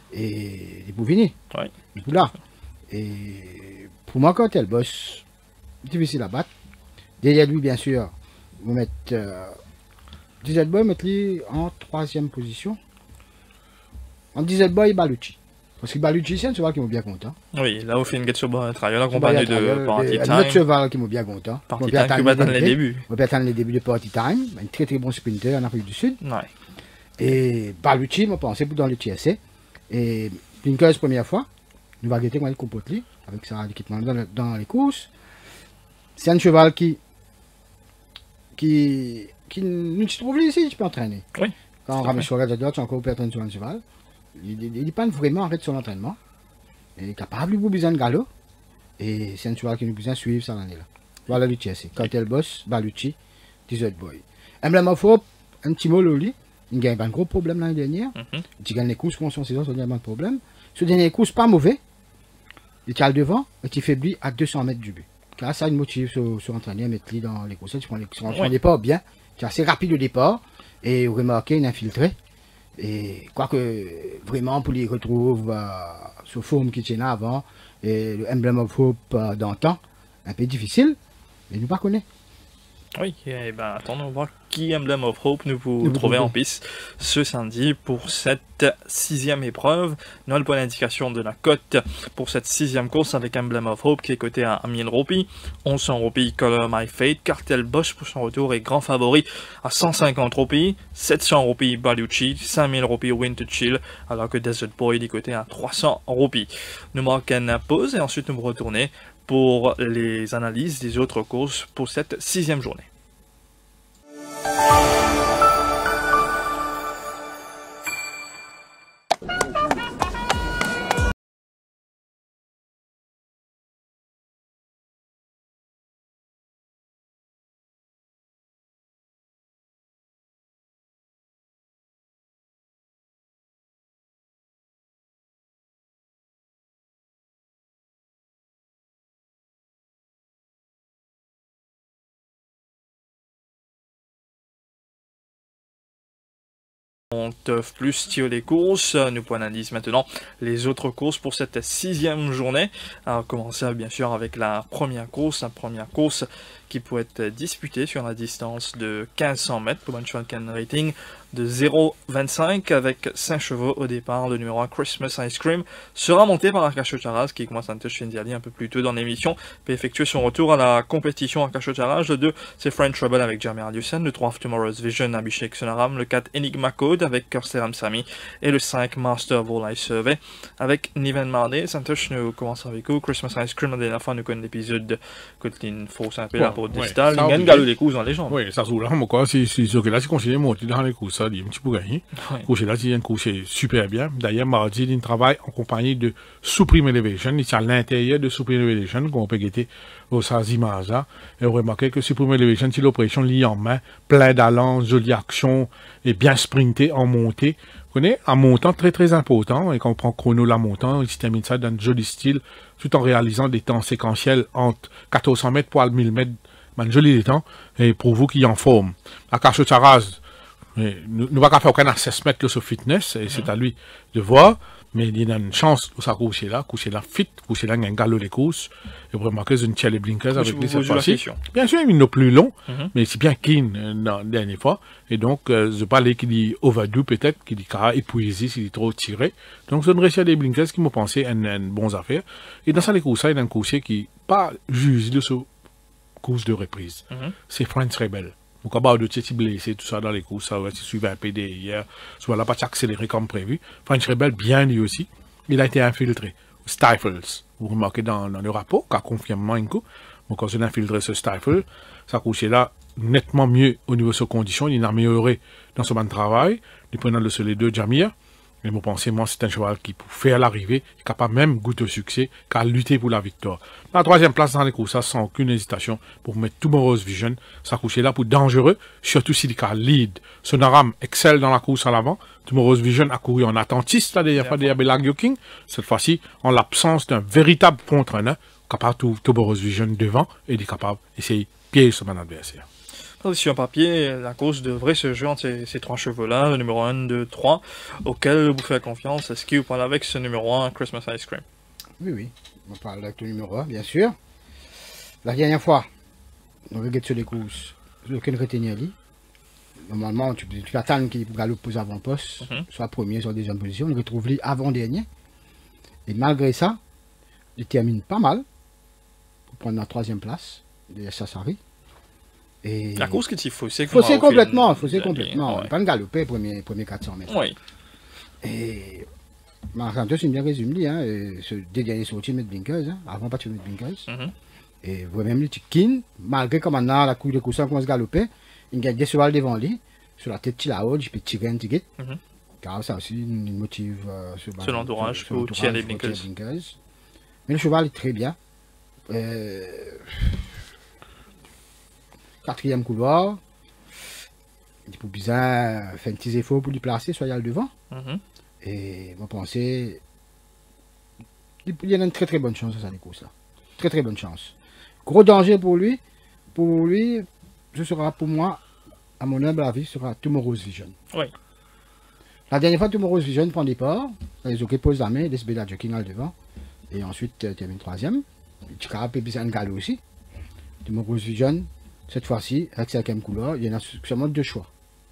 Et il peut venir. Oui. Il peut là. Et pour moi, Cartel Boss, difficile à battre. Derrière lui, bien sûr, vous mettez Desert Boy, mettez-lui en 3e position. On disait Boy et Baluchi. Parce que Baluchi, c'est un cheval qui m'a bien content. Oui, là, au fin de sur un trial accompagné de Party Time. Un autre cheval qui m'a bien content. Party Time qui va attendre les débuts. On peut attendre les débuts de Party Time. Un très très bon sprinter en Afrique du Sud. Ouais. Et Baluchi, m'a pensé dans le TSC. Et Blinkers, première fois, nous va guetter quand il compote lui, avec sa équipement dans les courses. C'est un cheval qui nous se trouve ici, tu peux entraîner. Oui. Quand on ramène sur le tu as encore personne sur un cheval. Il n'est pas vraiment arrêté son entraînement. Il est capable de besoin de galop. Et c'est un cheval qui nous besoin de suivre ça l'année là. Voilà le TSC. Cartel Boss, Baluchi, Desert Boy. Emblem of Hope, un petit mot Loli. Il gagne pas un gros problème l'année dernière. Il gagne les courses pour son saison, ça n'a pas de problème. Ce dernier course, pas mauvais. Il tient le devant et il faiblit à 200 mètres du but. Car ça, il motive sur entraîner, mettre lui dans les courses. Tu prends son départ bien. Tu es assez rapide au départ. Et vous remarquez, il est infiltré. Et quoique vraiment pour les retrouver sous forme qui tient avant, et le Emblem of Hope d'antan, un peu difficile, mais nous pas connaît. Oui, et ben attendons voir qui Emblem of Hope nous vous trouver en piste ce samedi pour cette 6e épreuve. Nous avons le point d'indication de la cote pour cette 6e course avec Emblem of Hope qui est coté à 1000 roupies, 1100 roupies Color My Fate, Cartel Boss pour son retour est grand favori à 150 roupies, 700 roupies Baluchi, 5000 roupies Winter Chill, alors que Desert Boy est coté à 300 roupies. Nous marquons une pause et ensuite nous nous retournons pour les analyses des autres courses pour cette 6e journée. On TUF Plus tire les courses, nous analyser maintenant les autres courses pour cette 6e journée. Alors commencer bien sûr avec la première course qui pourrait être disputé sur la distance de 1500 mètres pour un Shotgun rating de 0,25 avec 5 chevaux au départ. Le numéro 1 Christmas Ice Cream sera monté par Akash Charaz qui commence à aller un peu plus tôt dans l'émission peut effectuer son retour à la compétition Akash Charaz. Le 2 c'est French Trouble avec Jamie Aldusen, le 3 Tomorrow's Vision Abhishek Sonaram, le 4 Enigma Code avec Kurseram Sami et le 5 Master of All Life Survey avec Niven Mardet. Santosh, nous commençons avec vous. Christmas Ice Cream, la dernière fois nous connaissons l'épisode de Kotlin Fausse un peu là pour Distal. Il y a une galop des coups en légende. Oui, ça se roule là, moi quoi, c'est sûr que là, c'est considéré monter dans les coups, ça, il y a un petit peu gagné. Coucher là, il y a un coucher super bien. D'ailleurs, mardi, il travaille en compagnie de Supreme Elevation. Il est à l'intérieur de Supreme Elevation, qu'on peut guetter au Sazimaza. Et on remarque que Supreme Elevation, c'est l'opération liée en main, plein d'allant, jolie action, et bien sprinté en montée. Vous connaissez, un montant très très important, et quand on prend chrono la montant, il se termine ça dans un joli style, tout en réalisant des temps séquentiels entre 1400 mètres pour 1000 mètres, un joli temps, et pour vous qui en forme. Akash Charaz, nous ne va pas faire aucun assessment sur fitness, et c'est à lui de voir, mais il y a une chance de coucher là fit, coucher là, il y a un galop de course, et vous remarquez une Charlie Blinkers avec lui cette fois-ci. Bien sûr, il est plus long, mais c'est bien keen la dernière fois, et donc, je parlais qu'il dit overdo peut-être, qu'il dit qu'il est épuisé, s'il est trop tiré. Donc, c'est une réussite des Blinkers qui m'ont pensé une bonne affaire. Et dans ça, les courses, il y a un coursier qui pas juste de ce course de reprise. C'est French Rebel. Donc, à bord de Titi blessé, tout ça dans les courses, ça va suivre un PD hier, soit là, pas accéléré comme prévu. French Rebel, bien lui aussi, il a été infiltré. Stifles, vous remarquez dans le rapport, qu'a confirmé Manko, donc quand on a infiltré ce Stifle, ça couchait là nettement mieux au niveau de ses conditions, il a amélioré dans son bon travail, il prenant le seul et deux Jamir. Mais vous pensez, moi, c'est un cheval qui, pour faire l'arrivée, est capable même goûter au succès, qu'à lutter pour la victoire. La troisième place dans les courses, ça, sans aucune hésitation, pour mettre Tomorrow's Vision, ça couchait là pour dangereux, surtout s'il est lead. Sonaram excelle dans la course à l'avant. Tomorrow's Vision a couru en attentiste, la dernière fois, derrière Belagio King. Cette fois-ci, en l'absence d'un véritable contre-entraîneur, capable de Tomorrow's Vision devant, et il est capable d'essayer de piéger son adversaire. Sur papier, la course devrait se jouer entre ces trois chevaux-là, le numéro 1, 2, 3, auquel vous faites confiance. Est-ce que vous parlez avec ce numéro 1, Christmas Ice Cream? Oui, on parle avec le numéro 1, bien sûr. La dernière fois, on regarde sur les courses, aucune retenue. Normalement, tu attends qu'il galope pour avant-poste, soit premier, soit deuxième position. On le retrouve lui avant-dernier. Et malgré ça, il termine pas mal pour prendre la troisième place de Sassari. Et la course qui est faussée complètement, ouais. Pas de galoper premier 400 mètres. Oui. Et Marc-Antoine, c'est bien résumé, hein, ce dernier sorti de Blinkers, hein, avant pas de mettre Blinkers. Et vous-même, le Tikin, malgré comme on a la couille de course commence à galoper, il gagne des chevaux devant lui, sur la tête de la haute, il peut tirer un ticket. Car ça aussi, une motive sur l'entourage pour tirer les Blinkers. Mais le cheval est très bien. Quatrième couloir, il faut bien faire un petit effort pour lui placer, soit le devant. Et moi, pensais, il y a une très très bonne chance à cette course là. Très très bonne chance. Gros danger pour lui. Pour lui, ce sera pour moi, à mon humble avis, ce sera Tomorrow's Vision. Oui. La dernière fois, Tomorrow's Vision prend départ, les autres posent la main, laisse Bella Joking à devant, et ensuite termine troisième. Tu as un galop aussi. Tomorrow's Vision. Cette fois-ci, avec sa cinquième couleur, il y en a seulement deux choix.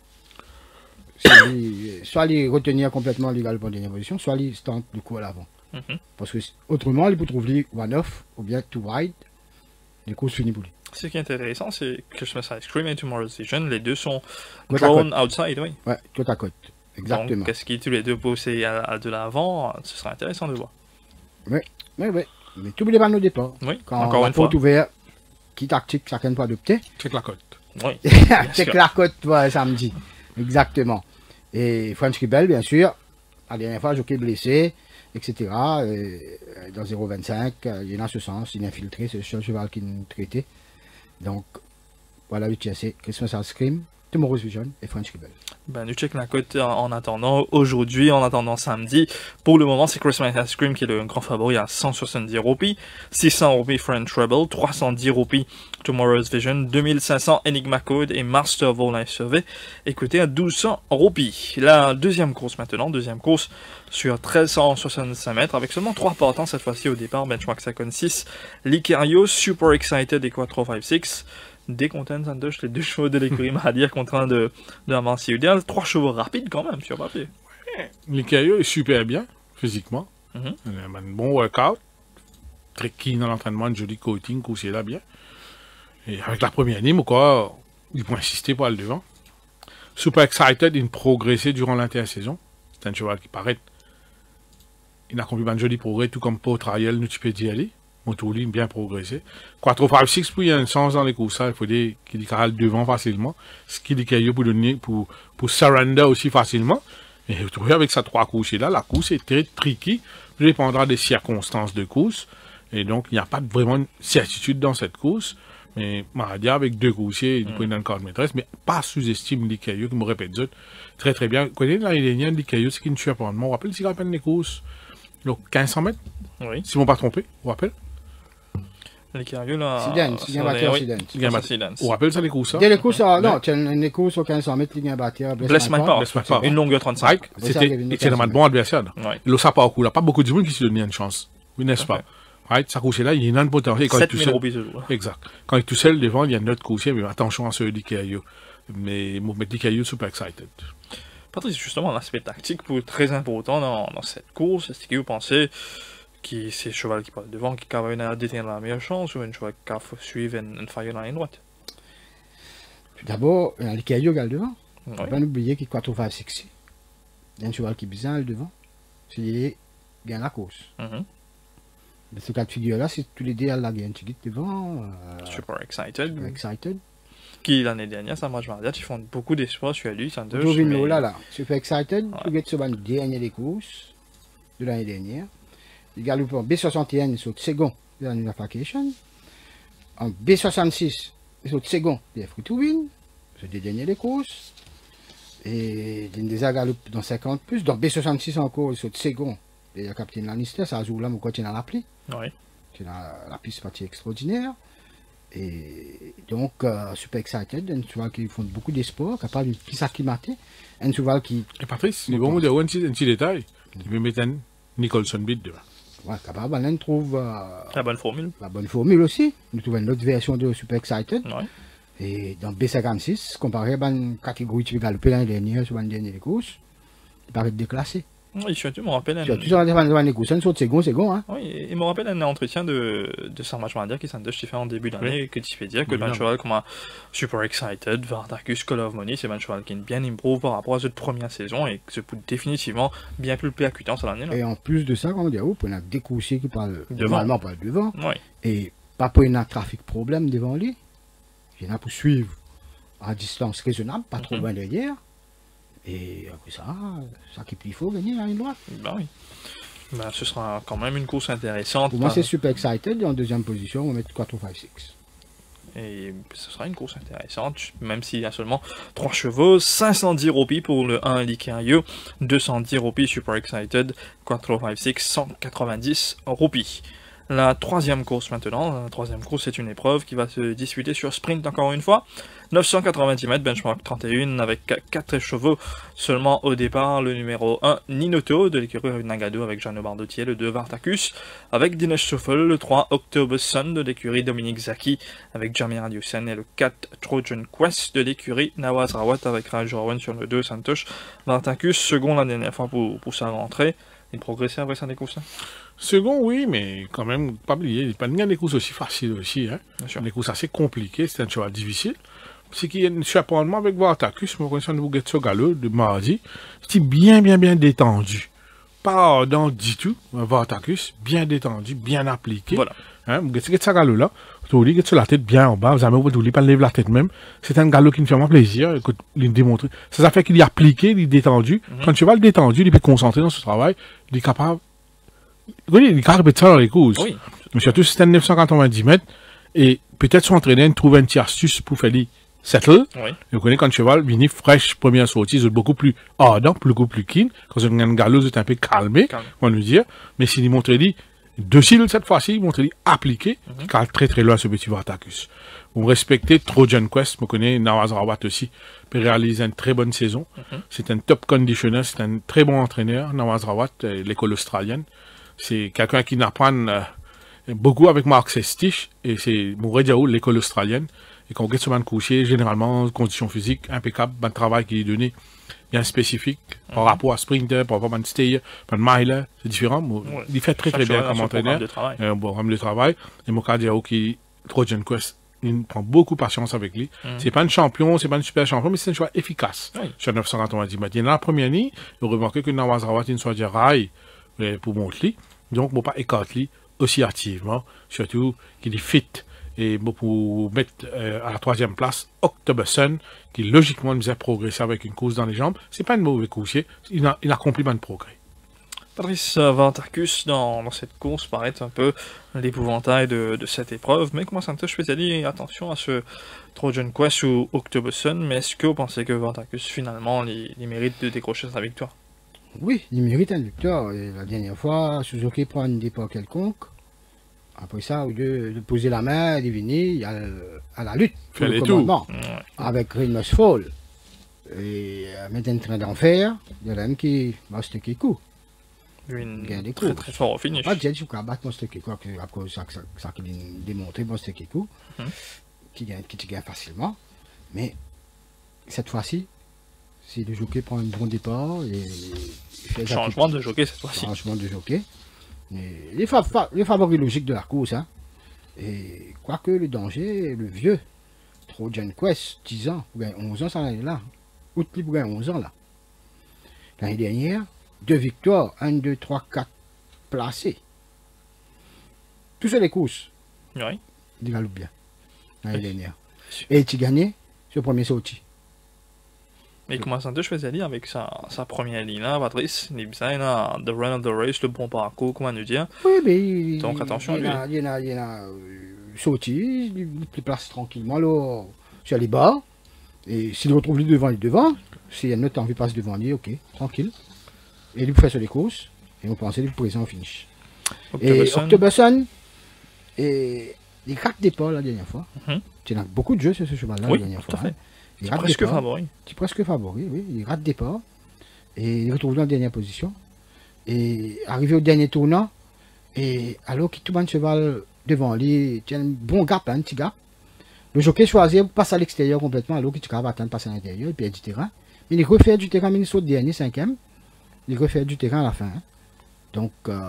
Soit les retenir complètement légal pour la dernière position, soit les tente le coup à l'avant. Parce que autrement, il peut trouver one-off ou bien too wide, les courses finies pour lui. Ce qui est intéressant, c'est Christmas Ice Cream et Tomorrow's Vision, les deux sont drawn outside, oui. Ouais, côte à côte. Exactement. Donc, est-ce qu'ils tous les deux poussés à de l'avant? Ce sera intéressant de voir. Oui. Mais tout les balles au départ. Oui, quand encore une fois. Ouvert, qui tactique chacun peut adopter. Check la cote. Oui. Check la cote, ouais, samedi. Exactement. Et French Rebel, bien sûr, la dernière fois, jockey blessé, etc. Dans 0,25, il y en a ce sens, il est infiltré, c'est le seul cheval qui nous traitait. Donc, voilà le TSC, Christmas Ice Cream, Tomorrow's Vision et French Rebel. Ben, nous check la cote en attendant aujourd'hui, en attendant samedi. Pour le moment, c'est Christmas Ice Cream qui est le grand favori à 170 roupies, 600 roupies French Rebel, 310 roupies Tomorrow's Vision, 2500 Enigma Code et Master of All Life Survey, écoutez à 1200 roupies. La deuxième course maintenant, deuxième course sur 1365 mètres, avec seulement 3 partants cette fois-ci au départ, benchmark 56, Licario, Super Excited et 456. Dès qu'on tente Santosh, les 2 chevaux de l'écurie Mahdia contraint de avancer idéal, 3 chevaux rapides quand même sur papier. Licario est super bien, physiquement. Il a un bon workout. Très keen dans l'entraînement, une jolie coating, couché là bien. Et avec la première ligne, quoi, il faut insister pour aller devant. Super Excited, il progressé durant l'intersaison. C'est un cheval qui paraît. Il a accompli un joli progrès, tout comme pour Trial, nous tu peux y aller. Motoline bien progressé. 4-5-6, puis il y a un sens dans les courses, il faut dire qu'il est carré devant facilement. Ce qui dit qu'il pour donner, pour surrender aussi facilement. Et vous trouvez avec sa 3 couches là, la course est très tricky. Ça dépendra des circonstances de course. Et donc, il n'y a pas vraiment de certitude dans cette course. Mais, Mahdia, avec 2 coussiers, il peut dans le cadre maîtresse, mais pas sous-estime Licario, qui me répète ça. Très, très bien. Vous connaissez l'année dernière, Licario, c'est qui ne tue pas. On vous rappelle, s'il rappelle les courses, donc 1500 mètres. Oui. Si on ne pas trompé, vous vous rappelez? Licario, là. Sidens. On rappelle ça les courses, ça? Dès les courses, non, tu as une course au 1500 mètres, ligne à bâtir. Bless My Power. Une longueur 35. C'était extrêmement bon adversaire. Le ça pas au coup, là. Pas beaucoup de monde qui se donne une chance. Oui, n'est-ce pas? Right, ça couche là, il y a une autre potentiel. 7000 roupies ce jour. Exact. Quand il est tout seul devant, il y a un autre coussier, mais attention à ce Licario. Mais, Licario, super excited. Patrice, justement, l'aspect tactique pour très important dans cette course, est-ce que vous pensez que c'est le cheval qui passe devant qui va venir détenir la meilleure chance ou un cheval qui va suivre une faille dans la ligne droite? D'abord, il y a Licario qui est devant. Il ne faut Oui. pas oublier qu'il est 4-5-6. Il y a un cheval qui est bien devant. C'est lui qui gagne la course. Mais ce cas de figure-là, c'est tous les deux à la gagne. Tu dis devant. Super Excited. Excited. Qui l'année dernière, ça marche bien. Ils font beaucoup d'espoir sur lui. Jovino, là. Super Excited. Tu gagnes sur le dernier des courses de l'année dernière. Il galope en B61, il saute second de la Unification. En B66, il saute second de Free to Win. C'est le dernier des courses. Et il déjà galope dans 50 plus. Dans B66 encore, il saute second. Et il y a Captain Lannister, ça joue là, mais quand il est dans l'appli. Oui. C'est la piste partie extraordinaire. Et donc, Super Excited, un cheval qui font beaucoup d'espoir, capable de s'acclimater. Un cheval qui. Et Patrice, il va me dire un petit détail. Il va mettre un Nicholson Beat devant. Ouais, capable, on trouve. La bonne formule. La bonne formule aussi. Nous trouvons une autre version de Super Excited. Oui. Et dans B56, comparé à une catégorie qui galoper l'année dernière sur une dernière course, il paraît déclassé. Oui, je me rappelle Tu as toujours dans les courses, saute second, hein. Oui, il me rappelle un entretien de Sarmach Mandia qui s'est fait en début d'année, que tu fais dire que un cheval comme un Super Excited, Vartacus, Call of Money, c'est un cheval qui est bien improve par rapport à cette première saison et que c'est définitivement bien plus percutant sur l'année. Et en plus de ça, on dit, on a des coursiers qui parlent normalement pas devant, oui. Et pas pour un trafic problème devant lui. Il y en a pour suivre à distance raisonnable, pas trop loin derrière. Et après ça qui il faut gagner à une droite. Ben oui. Ben, ce sera quand même une course intéressante. Pour moi, c'est Super Excited. En deuxième position, on va mettre 4-5-6. Et ce sera une course intéressante, même s'il y a seulement 3 chevaux, 510 roupies pour le 1 Licario, 210 roupies Super Excited, 4-5-6, 190 roupies. La troisième course maintenant, la troisième course c'est une épreuve qui va se disputer sur sprint encore une fois, 990 mètres, benchmark 31 avec 4 chevaux seulement au départ, le numéro 1 Ninoto de l'écurie Nagado avec Jeannot Bardotier, le 2 Vartacus avec Dinesh Shuffle, le 3 October Sun de l'écurie Dominique Zaki avec Jamir Adiusen et le 4 Trojan Quest de l'écurie Nawaz Rawat avec Raj Rowan sur le 2 Santosh. Vartacus second la dernière fois pour sa rentrée, il progressait après sa décourse. Second, oui, mais quand même, pas oublier, il n'y a pas des courses aussi faciles aussi. Hein. Des courses assez compliquées, c'est un cheval difficile. C'est qu'il y a un chapeautement avec Vartacus, je me connais vous ce galop de mardi. C'était bien détendu. Pas ardent du tout, Vartacus, bien détendu, bien appliqué. Voilà. Hein, vous voyez ce galop là, vous voyez sur la tête bien en bas, vous avez oublié pas lever la tête même. C'est un galop qui me fait vraiment plaisir, écoute, il démontre. Ça fait qu'il est appliqué, il est détendu. Quand le cheval est détendu, il peut concentrer dans ce travail, il est capable. Oui, il est capable de ça dans les courses. Oui. Mais surtout, c'était 990 mètres, et peut-être s'entraîner, trouver une petite astuce pour faire settle. Oui. Vous connaissez quand le cheval vient fraîche, première sortie, c'est beaucoup plus ardent, beaucoup plus keen. Quand c'est un galop, c'est un peu calmé, on va dire. Mais s'il montre dit, docile cette fois-ci, il montre dit appliqué, il cale très très loin ce petit Vartacus. Vous respectez Trojan Quest, vous connaissez Nawaz Rawat aussi, peut réaliser une très bonne saison. C'est un top conditioner, c'est un très bon entraîneur, Nawaz Rawat, l'école australienne. C'est quelqu'un qui n'apprend beaucoup avec Mark Sestich, et c'est Mourediaou, l'école australienne. Et quand on regarde ce couché, généralement, conditions physiques impeccables, un travail qui est donné bien spécifique par rapport à Sprinter, par rapport à Stayer, par Miler, c'est différent. Il fait très très bien comme entraîneur. Un bon programme de travail. Et Mourediaou qui, Trojan Quest, il prend beaucoup de patience avec lui. C'est pas un champion, c'est pas un super champion, mais c'est un choix efficace. Sur 990 mètres. Dans la première ligne, vous remarquez que Nawaz Rawat, il soit déjà rail pour monter. Donc, il ne pas écarter aussi activement, surtout qu'il est fit. Et pour mettre à la troisième place October Sun, qui logiquement nous a progressé avec une course dans les jambes. C'est pas une mauvaise course, il a accompli un progrès. Patrice Vartacus, dans cette course, paraît un peu l'épouvantail de cette épreuve, mais comment ça ne te fait dire attention à ce Trojan Quest ou October Sun, mais est-ce que vous pensez que Vartacus, finalement, il mérite de décrocher sa victoire? Oui, il mérite une victoire. Et la dernière fois, Suzuki prend un départ quelconque. Après ça, au lieu de poser la main, de venir à la lutte pour le commandement, avec Remus Fall. Et mettre un train d'enfer, il y a l'homme qui va se qui coup. Lui, très très fort au finish. Pas de jet, je battre mon stocké quoi, après ça qui démontré mon stocké coup, qui gagne facilement. Mais cette fois-ci, c'est le jockey prend un bon départ et fait changement de jockey cette fois-ci. Changement de jockey. Les favoris logiques de la course, hein. Et quoique le danger, le vieux, Trojan Quest, 10 ans, pour gagner 11 ans, ça est là. Août pour gagner 11 ans là. L'année dernière, 2 victoires, 1, 2, 3, 4 placés. Tous sur les courses. Oui. Il galope bien. L'année dernière. Et tu gagnais sur le premier sorti. Mais comment ça te choisit dire avec sa première ligne là, Patrice, il a the run of the race, le bon parcours, comment nous dire. Oui, mais donc attention il y a sorti, il place tranquillement là, sur les bas. Et s'il retrouve lui devant, s'il y a une autre envie de passer devant lui, ok, tranquille. Et il fait sur les courses, et on pensait qu'il présent au finish. October Sun, et il rate départ la dernière fois. Il y a beaucoup de jeux sur ce cheval-là la dernière fois. Il rate presque favori. C'est presque favori, oui. Il rate départ. Et il retrouve dans la dernière position. Et arrivé au dernier tournant, et alors qu'il tourne un cheval devant lui, il y a un bon gap, un petit gap. Le jockey choisit passe à l'extérieur complètement, alors qu'il est capable d'attendre passer à l'intérieur, il perd du terrain. Il refait du terrain, mais il saute dernier, 5e. Il refait du terrain à la fin. Hein. Donc,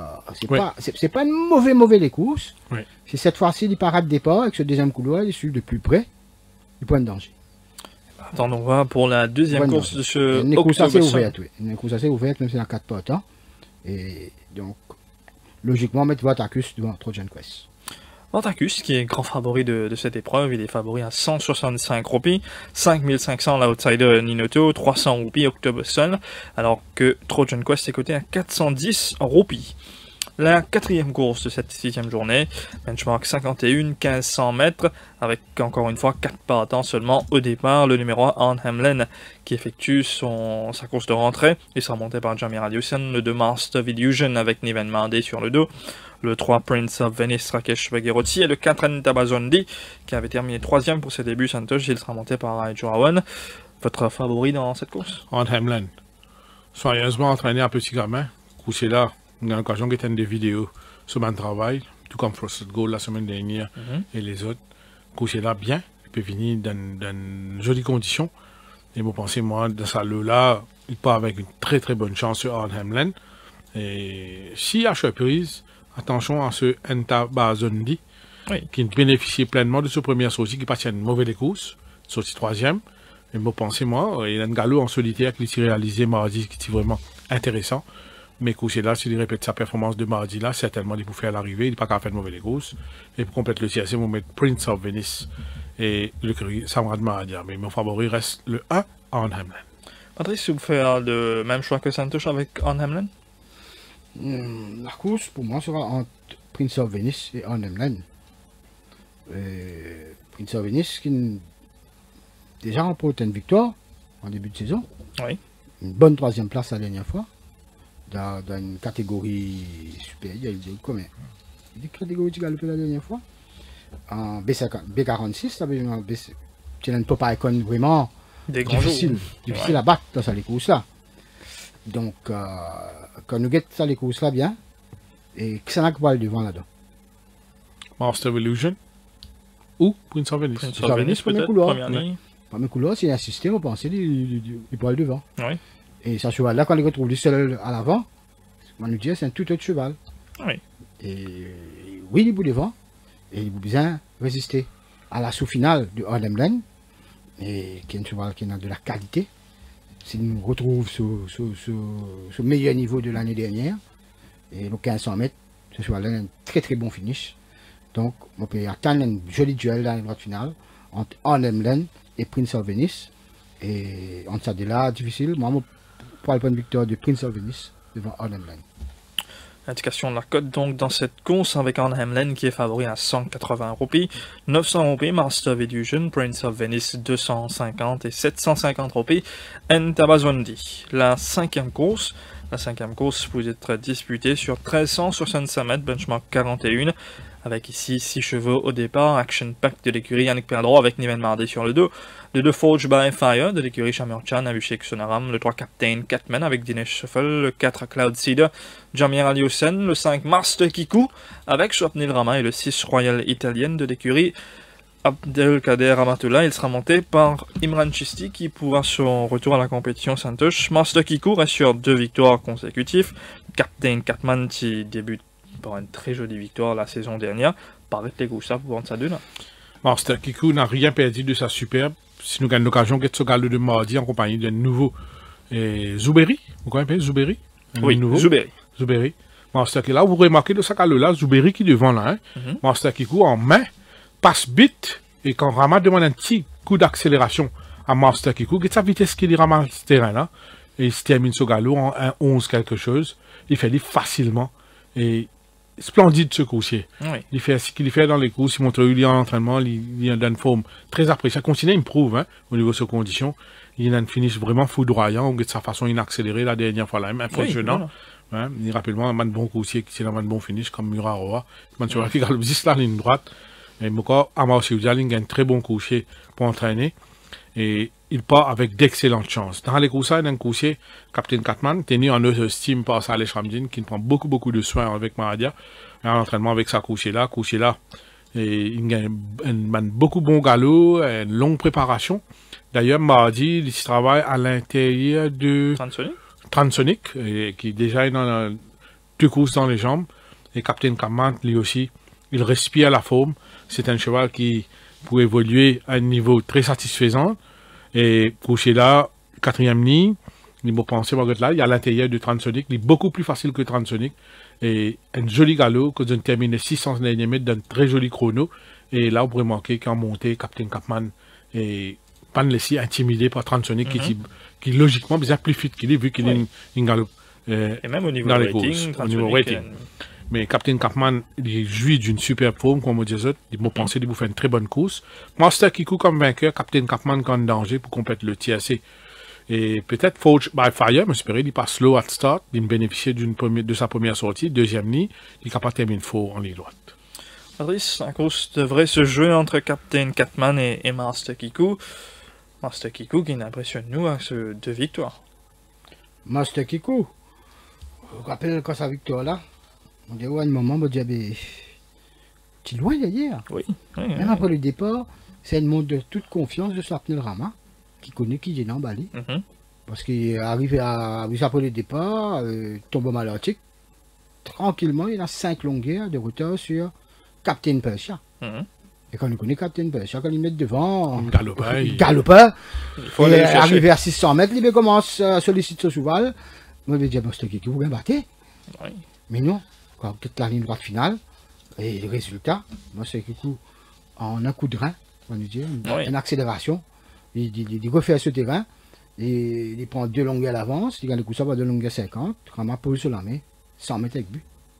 c'est pas une mauvaise les courses. Oui. C'est cette fois-ci, il part de départ, avec ce deuxième couloir, il suit de plus près, il prend un danger. Attendons voir pour la deuxième course de ce une course assez ouverte, oui. Une course assez ouverte, même si c'est à 4 partants. Et donc, logiquement, mettre Vartacus devant Trojan Quest. Vartacus, qui est grand favori de cette épreuve, il est favori à 165 roupies, 5500 l'outsider Ninoto, 300 roupies October Sun, alors que Trojan Quest est coté à 410 roupies. La quatrième course de cette 6e journée, benchmark 51, 1500 mètres, avec encore une fois 4 partants seulement au départ. Le numéro 1, Arn Hamlin, qui effectue sa course de rentrée. Il sera monté par Jamie Radiusen, le 2 Master of Illusion avec Niven Mardy sur le dos. Le 3 Prince of Venice, Rakesh Vagirotti, et le 4 Ntabazondi, qui avait terminé 3e pour ses débuts, Santos. Il sera monté par Elijah Rowan. Votre favori dans cette course? Arn Hamlin. Soigneusement entraîné un petit gamin, couché là. On a l'occasion de des vidéos sur mon travail, tout comme Frosted Gold la semaine dernière et les autres. Couché là bien, il peut venir dans jolies conditions. Et vous pensez, moi, dans sa lot-là, il part avec une très très bonne chance sur Arn Hamlin. Et si à surprise, attention à ce Ntabazondi, qui bénéficie pleinement de ce premier sortie, qui passe à une mauvaise course, sortie 3e. Et vous pensez, moi, il a un galop en solitaire qui s'est réalisé mardi, qui est vraiment intéressant. Mais couché là, s'il répète sa performance de mardi là, certainement il peut faire l'arrivée, il n'est pas qu'à faire de mauvaises courses. Et pour compléter le CSM, on met Prince of Venice et le Samrad Mahadia. Mais mon favori reste le 1, Arn Hamlin. Patrice, vous faites le même choix que Santos avec Arn Hamlin? La course, pour moi, sera entre Prince of Venice et Arn Hamlin. Prince of Venice, qui déjà remporté une victoire en début de saison. Oui. Une bonne 3e place la dernière fois. Dans une catégorie supérieure, il dit combien? Il dit catégorie tu galopé la dernière fois. En B46, ça veut dire c'est un top icon vraiment difficile à battre dans ça, les courses là. Donc, quand nous guettons ça, les courses là bien, et qui s'en a pas le devant là-dedans? Master of Illusion ou Prince of Venice? Prince of Venice, peut-être, première ligne. Premier couloir, s'il insistait, on pensait il pourrait le devant. Oui. Et ce cheval-là, quand il retrouve lui seul à l'avant, on nous dit c'est un tout autre cheval. Oui. Et oui, il est devant, et il a bien résister à la sous-finale de Harlem Lane, et qui est un cheval qui a de la qualité. S'il nous retrouve ce meilleur niveau de l'année dernière, et le 1500 mètres, ce cheval-là a un très très bon finish. Donc, on peut attendre un joli duel dans la droite finale entre Harlem Lane et Prince of Venice. Et entre ça de là, difficile. Moi, je prends une victoire de Prince of Venice devant Harlem Lane. Indication de la cote donc dans cette course avec Arnhem Lane qui est favori à 180 roupies, 900 roupies, Master of Illusion, Prince of Venice 250 et 750 roupies, Ntabazondi. La cinquième course peut être disputée sur 1365 mètres, benchmark 41, avec ici 6 chevaux au départ, Action Pack de l'écurie Yannick Perdreau avec Niven Mardi sur le dos, le 2 Forge by Fire de l'écurie Shamir Chan, Abhishek Sonaram, le 3 Captain Catman avec Dinesh Shuffle, le 4 Cloud Seeder, Jamir Aliosen, le 5 Master Kiku avec Swapnil Rama et le 6 Royal Italienne de l'écurie Abdelkader Amatullah. Il sera monté par Imran Chisti qui pourra son retour à la compétition Santosh. Master Kiku reste sur 2 victoires consécutives. Captain Catman qui débute par une très jolie victoire la saison dernière. Paraît les goûts ça pour vendre ça de là. Master Kiku n'a rien perdu de sa superbe. Si nous gagnons l'occasion de ce galop de mardi en compagnie d'un nouveau Zouberi. Vous connaissez Zouberi? Oui, Zouberi. Master Kiku, là, vous remarquez de ce galop-là, Zouberi qui est devant là. Master Kiku en main, passe vite. Et quand Rama demande un petit coup d'accélération à Master Kiku, sa vitesse qu'il ramasse ce terrain là, et il se termine ce galop en 1-11 quelque chose. Il fait facilement. Et splendide ce coursier. Oui. Il fait ce qu'il fait dans les courses, il montre lui en entraînement, il a une forme très appréciable. Continue, il prouve au niveau de ses conditions. Il a une finish vraiment foudroyant, de sa façon inaccélérée la dernière fois là, même impressionnant. Oui, voilà. Il rappelle moi un bon coursier qui est dans un bon finish comme Muraroa. Il qui galope juste la ligne droite. Et encore, Amar Sioudialing a un très bon coursier pour entraîner. Et il part avec d'excellentes chances. Dans les courses, il y a un coursier, Captain Catman, tenu en haute estime par Saleh Ramdin, qui prend beaucoup de soins avec Maradia, en entraînement avec sa coursier-là. Et il a beaucoup bon galop, une longue préparation. D'ailleurs, mardi, il travaille à l'intérieur de Transonic, qui déjà est dans deux courses dans les jambes. Et Captain Catman, lui aussi, il respire la forme. C'est un cheval qui peut évoluer à un niveau très satisfaisant. Et couché là, 4e ligne, il m'a pensé, là, il y a l'intérieur de Transonic, il est beaucoup plus facile que Transonic. Et un joli galop, que je termine 600 derniers mètres d'un très joli chrono. Et là, on pourrait manquer qu'en montée, Captain Capman et pas le laisser intimidé par Transonic, qui logiquement bien plus fit qu'il est, vu qu'il est une galop. Et même au niveau rating, Mais Captain Capman, il jouit d'une superbe forme, comme on disait. Il m'a pensé de vous faire une très bonne course. Master Kiku comme vainqueur, Captain Capman en danger pour compléter le TSC. Et peut-être Forge by Fire, m'espérer, il passe slow at start, il bénéficie de sa première sortie, deuxième ligne, il est capable de terminer fort en ligne droite. Patrice, la course devrait se jouer entre Captain Catman et Master Kiku. Master Kiku qui n'impressionne nous avec ces 2 victoires. Master Kiku, je me rappelle quand sa victoire là, on dit, ouais, un moment, on dit, tu es loin hier. Oui. Même après le départ, c'est une montre de toute confiance de Swapnil Rama, qui connaît qui est dans Bali. Parce qu'il arrive après le départ, tombe au malartic, tranquillement, il a 5 longueurs de retard sur Captain Persia. Et quand on connaît Captain Persia, quand il met devant, il galopait. Il est arrivé à 600 mètres, il commence à solliciter ce cheval. Moi, je vais dire, Master Kiku, vous battez. Oui. Mais non. Quand toute la ligne droite finale, et le résultat, moi c'est Kiku en un coup de rein, on va dire, une accélération, il refait ce terrain, et il prend 2 longueurs à l'avance, il gagne le coup ça va 2 longueurs 50, Rama pose sur la main, 100 mètres avec but.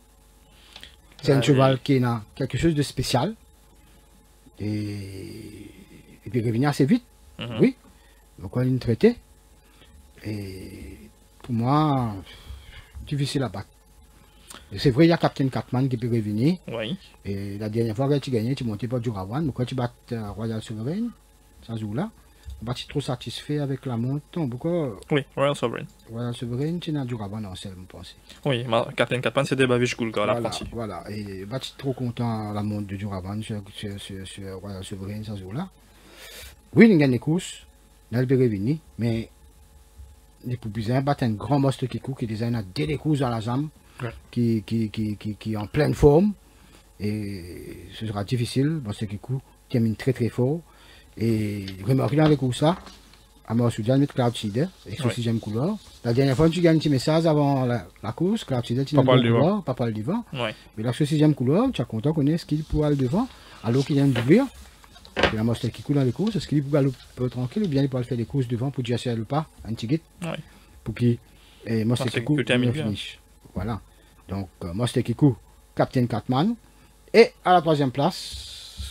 C'est un cheval qui a quelque chose de spécial, et puis il revient assez vite, Oui. Donc, on a une traité. Et pour moi, difficile à battre. Et c'est vrai, il y a Captain Catman qui peut revenir. Oui. Et la dernière fois que tu gagné, tu montais pas du Rawan. Mais quand tu bats Royal Sovereign, ça joue là. On tu trop satisfait avec la montre. Pourquoi Oui, Royal Sovereign. Royal Sovereign, tu n'as du Rawan en seul, je pense. Oui, Captain Catman, c'était Bavish Gulga, Voilà, l'apprenti. voilà. Et tu trop content la montre de Duravan sur Royal Sovereign, ça joue là. Oui, il gagne les courses. Il peut revenir. Mais les Poupizins battent un grand monstre qui court, qui déjà a des courses dans la jambe, Ouais. qui est en pleine forme. Et ce sera difficile. Monstre qui court, termine très très fort. Et remarquez dans les courses là, à Soudan, mettre Cloud Seeder avec son sixième couleur. La dernière fois, tu gagnes un petit message avant la course, Cloud Seeder, tu gagnes le couleur, pas le devant. Ouais. Mais là, ce sixième couleur, tu es content qu'on ait ce qu'il pour aller devant, alors qu'il vient d'ouvrir. C'est la monstre qui coule dans les courses, est-ce qu'il peut aller tranquille ou bien il peut faire des courses devant pour dire le pas, un ticket, pour qu'il monstre qui coule le finish. Voilà. Donc, monstre qui coule, Captain Catman. Et à la troisième place,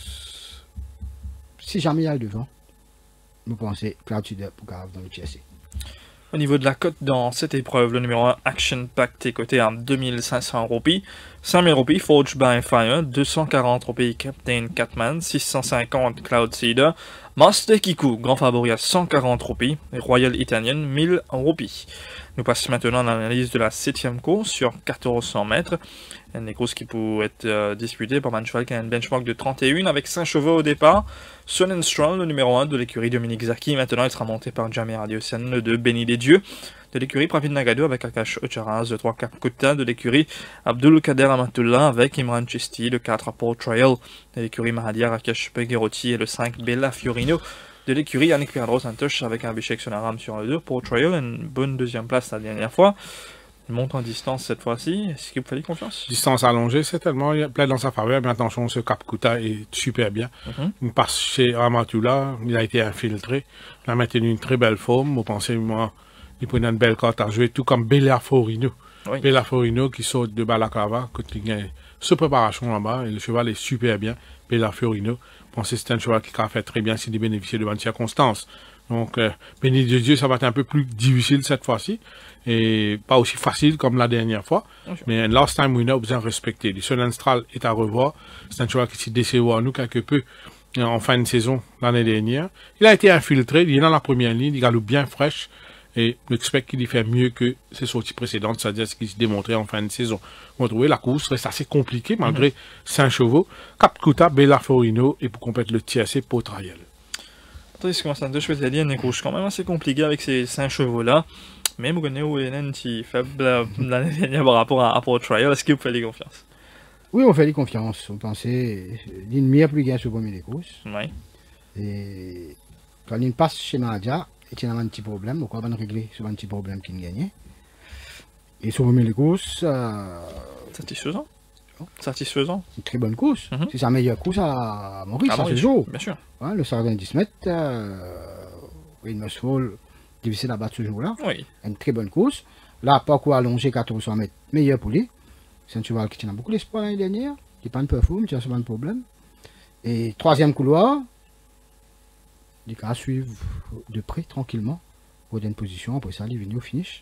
si jamais il y a le devant, vous pensez Cloud Seeder pour Garave dans le TSC. Au niveau de la cote dans cette épreuve, le numéro 1 Action Pact est coté à 2500 roupies, 5000 roupies Forge by Fire, 240 roupies Captain Catman, 650 Cloud Seeder, Master Kiku, grand favori à 140 roupies, et Royal Italian 1000 roupies. Nous passons maintenant à l'analyse de la 7e course sur 1400 mètres. Une course qui peut être disputée par un cheval qui a un benchmark de 31 avec 5 chevaux au départ. Sun and Strong, le numéro 1 de l'écurie Dominique Zaki. Maintenant, il sera monté par Jamie Radiosian, le 2 Béni des Dieux. De l'écurie Pravid Nagado avec Akash Ocharaz, le 3 Cap Kutta. De l'écurie Abdul Kader Amatullah avec Imran Chisti, le 4 Port Trail. De l'écurie Mahadia Rakesh Pegherotti et le 5 Bella Fiorino. De l'écurie Yannick Pedro Santos avec Abhishek Sonaram sur le 2 Port Trail. Une bonne deuxième place la dernière fois. Il monte en distance cette fois-ci. Est-ce qu'il vous fallait confiance? Distance allongée, c'est tellement plein dans sa faveur. Mais attention, ce Cap Kutta est super bien. Il passe chez Ramatula, il a été infiltré. Il a maintenu une très belle forme. Vous pensez, moi, il prenait une belle carte à jouer, tout comme Bella Forino. Oui. Bella Forino qui saute de Balaclava, qui a ce préparation là-bas. Et le cheval est super bien. Bella Forino. Pensez, c'est un cheval qui a fait très bien s'il bénéficiait de bonnes circonstances. Donc, béni de Dieu, ça va être un peu plus difficile cette fois-ci. Et pas aussi facile comme la dernière fois. Mais last time winner, besoin de respecter. Le Sun Astral est à revoir. C'est un choix qui s'est décédé à nous quelque peu en fin de saison l'année dernière. Il a été infiltré, il est dans la première ligne, il galope bien fraîche. Et j'espère qu'il y fait mieux que ses sorties précédentes, c'est-à-dire ce qu'il s'est démontré en fin de saison. On va trouver la course reste assez compliquée malgré 5 chevaux. Cap Kutta, Bella Forino et pour compléter le TSC Port Trail. Attendez, ce qu'on va je vais te dire, une course quand même assez compliquée avec ces 5 chevaux-là. Mais vous connaissez où il y a un petit faible l'année dernière par rapport à Port Trial. Est-ce que vous faites confiance? Oui, on fait confiance. On pensait d'une meilleure plus gain sur le premier des courses. Oui. Et quand il passe chez Mahadia, il y a un petit problème. Donc on va régler sur un petit problème qu'il gagnait. Et sur le premier des courses, satisfaisant. Satisfaisant. Une très bonne course. C'est sa meilleure course à Maurice, à ce jour. Bien sûr. Ouais, le 120 mètres, il me semble difficile à battre ce jour-là. Oui. Une très bonne course. Là, pas quoi allonger 1400 mètres, meilleur pour lui. C'est un cheval qui tient beaucoup d'espoir l'année dernière. Il n'est pas une performe, il a souvent de problème. Et troisième couloir, il va suivre de près, tranquillement, pour une position. Après ça, il vient au finish.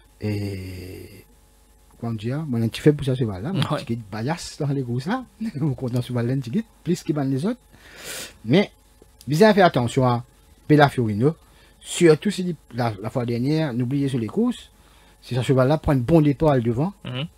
Et comment dire, moi, un petit fait pour ça, ce cheval-là. Un petit baillasse dans les courses là. On compte dans ce cheval-là, un petit plus qu'il bat les autres. Mais, bien faire attention à Bella Fiorino. Surtout si la fois dernière, n'oubliez sur les courses, si ce cheval-là prend un bon départ devant,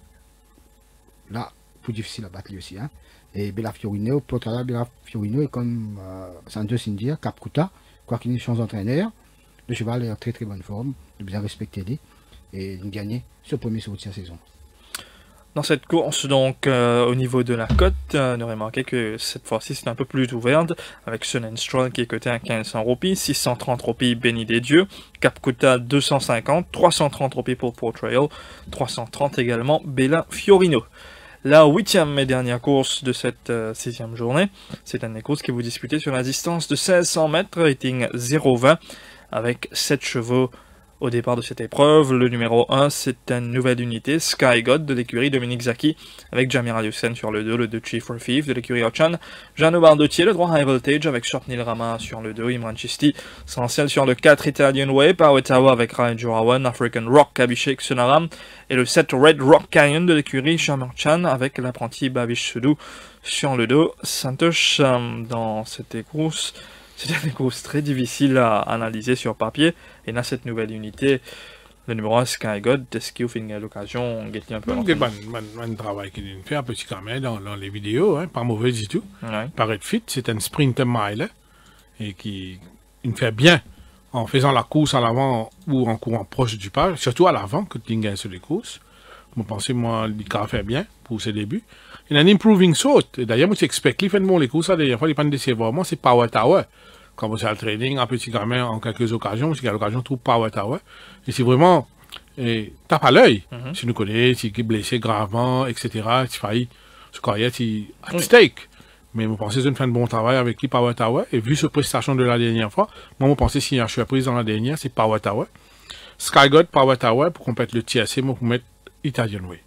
là, plus difficile à battre lui aussi. Hein. Et Bella Fiorino, pour travailler Bella Fiorino est comme Santos India, Cap Kutta, quoi qu'il ait chance d'entraîneur, le cheval est en très très bonne forme, de bien respecter lui, et de gagner ce premier sorti de la saison. Dans cette course, donc, au niveau de la cote, on aurait remarqué que cette fois-ci, c'est un peu plus ouverte, avec Sun and Stroll qui est coté à 1500 roupies, 630 roupies Béni des Dieux, Cap Kutta 250, 330 roupies pour Port Trail, 330 également Bella Fiorino. La 8e et dernière course de cette 6e journée, c'est une course qui vous disputez sur la distance de 1600 mètres, rating 0,20, avec 7 chevaux Au départ de cette épreuve, le numéro 1, c'est une nouvelle unité, Sky God de l'écurie Dominique Zaki, avec Jamir Aliusen sur le 2, le 2 Chief Rafif de l'écurie Ochan, Jeannot Bardetier, le droit High Voltage avec Swapnil Rama sur le 2, Imran Chisti, Essentiel sur le 4, Italian Way, Power Tower avec Ryan Jorawan, African Rock, Abhishek Sunaram, et le 7 Red Rock Canyon de l'écurie Shamar Chan avec l'apprenti Bavish Soudou sur le 2. Santosh, dans cette course, c'était une course très difficile à analyser sur papier, et dans cette nouvelle unité, le numéro 1 Sky God, est-ce qu'il y a l'occasion de un peu un travail qu'il fait un petit quand même dans les vidéos, hein, pas mauvais du tout. Ouais. Paraît fit, c'est un sprint mile, et qui il fait bien en faisant la course à l'avant ou en courant proche du pas, surtout à l'avant que tu gagnes sur les courses. Je pense moi, il a fait bien pour ses débuts. Il a un improving sort. Et d'ailleurs, moi, j'expecte qu'il fait bon les courses, la dernière fois, il pas de décevoir. Moi, c'est Power Tower. Quand vous avez le trading, un petit gamin en quelques occasions, parce qu'il y a l'occasion de trouver Power Tower. Et c'est vraiment, tape à l'œil. Si nous connaissons, si il est blessé gravement, etc., si faillit, ce carrière, si at stake. Mais vous pensez qu'il fait un bon travail avec lui, Power Tower. Et vu ce prestation de la dernière fois, moi, vous pensez s'il y a une surprise dans la dernière, c'est Power Tower. Sky God, Power Tower, pour qu'on mette le TSC, moi, pour mettre Italian Way.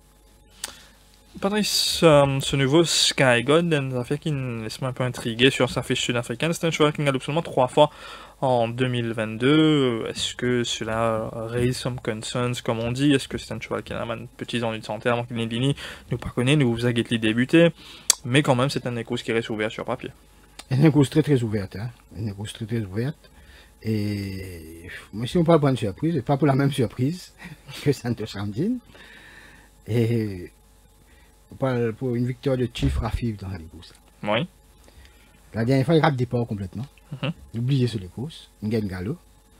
Patrice, ce nouveau Sky God, une affaire qui me laisse un peu intrigué sur sa fiche sud-africaine. C'est un cheval qui galope seulement 3 fois en 2022. Est-ce que cela raise some concerns, comme on dit? Est-ce que c'est un cheval qui a un petit ennuis de santé avant qu'il n'ait dini? Nous pas connaît, nous vous aguette les débuter. Mais quand même, c'est un écouse qui reste ouvert sur papier. Une écouse très très ouverte. Hein. Une écouse très très ouverte. Et moi, si on parle pour une surprise, et pas pour la même surprise que Santosh Ramdin. Et on parle pour une victoire de Chief Rafif dans les courses. Oui. La dernière fois, il rate départ complètement. Il oublié sur les courses. Il gagne galop.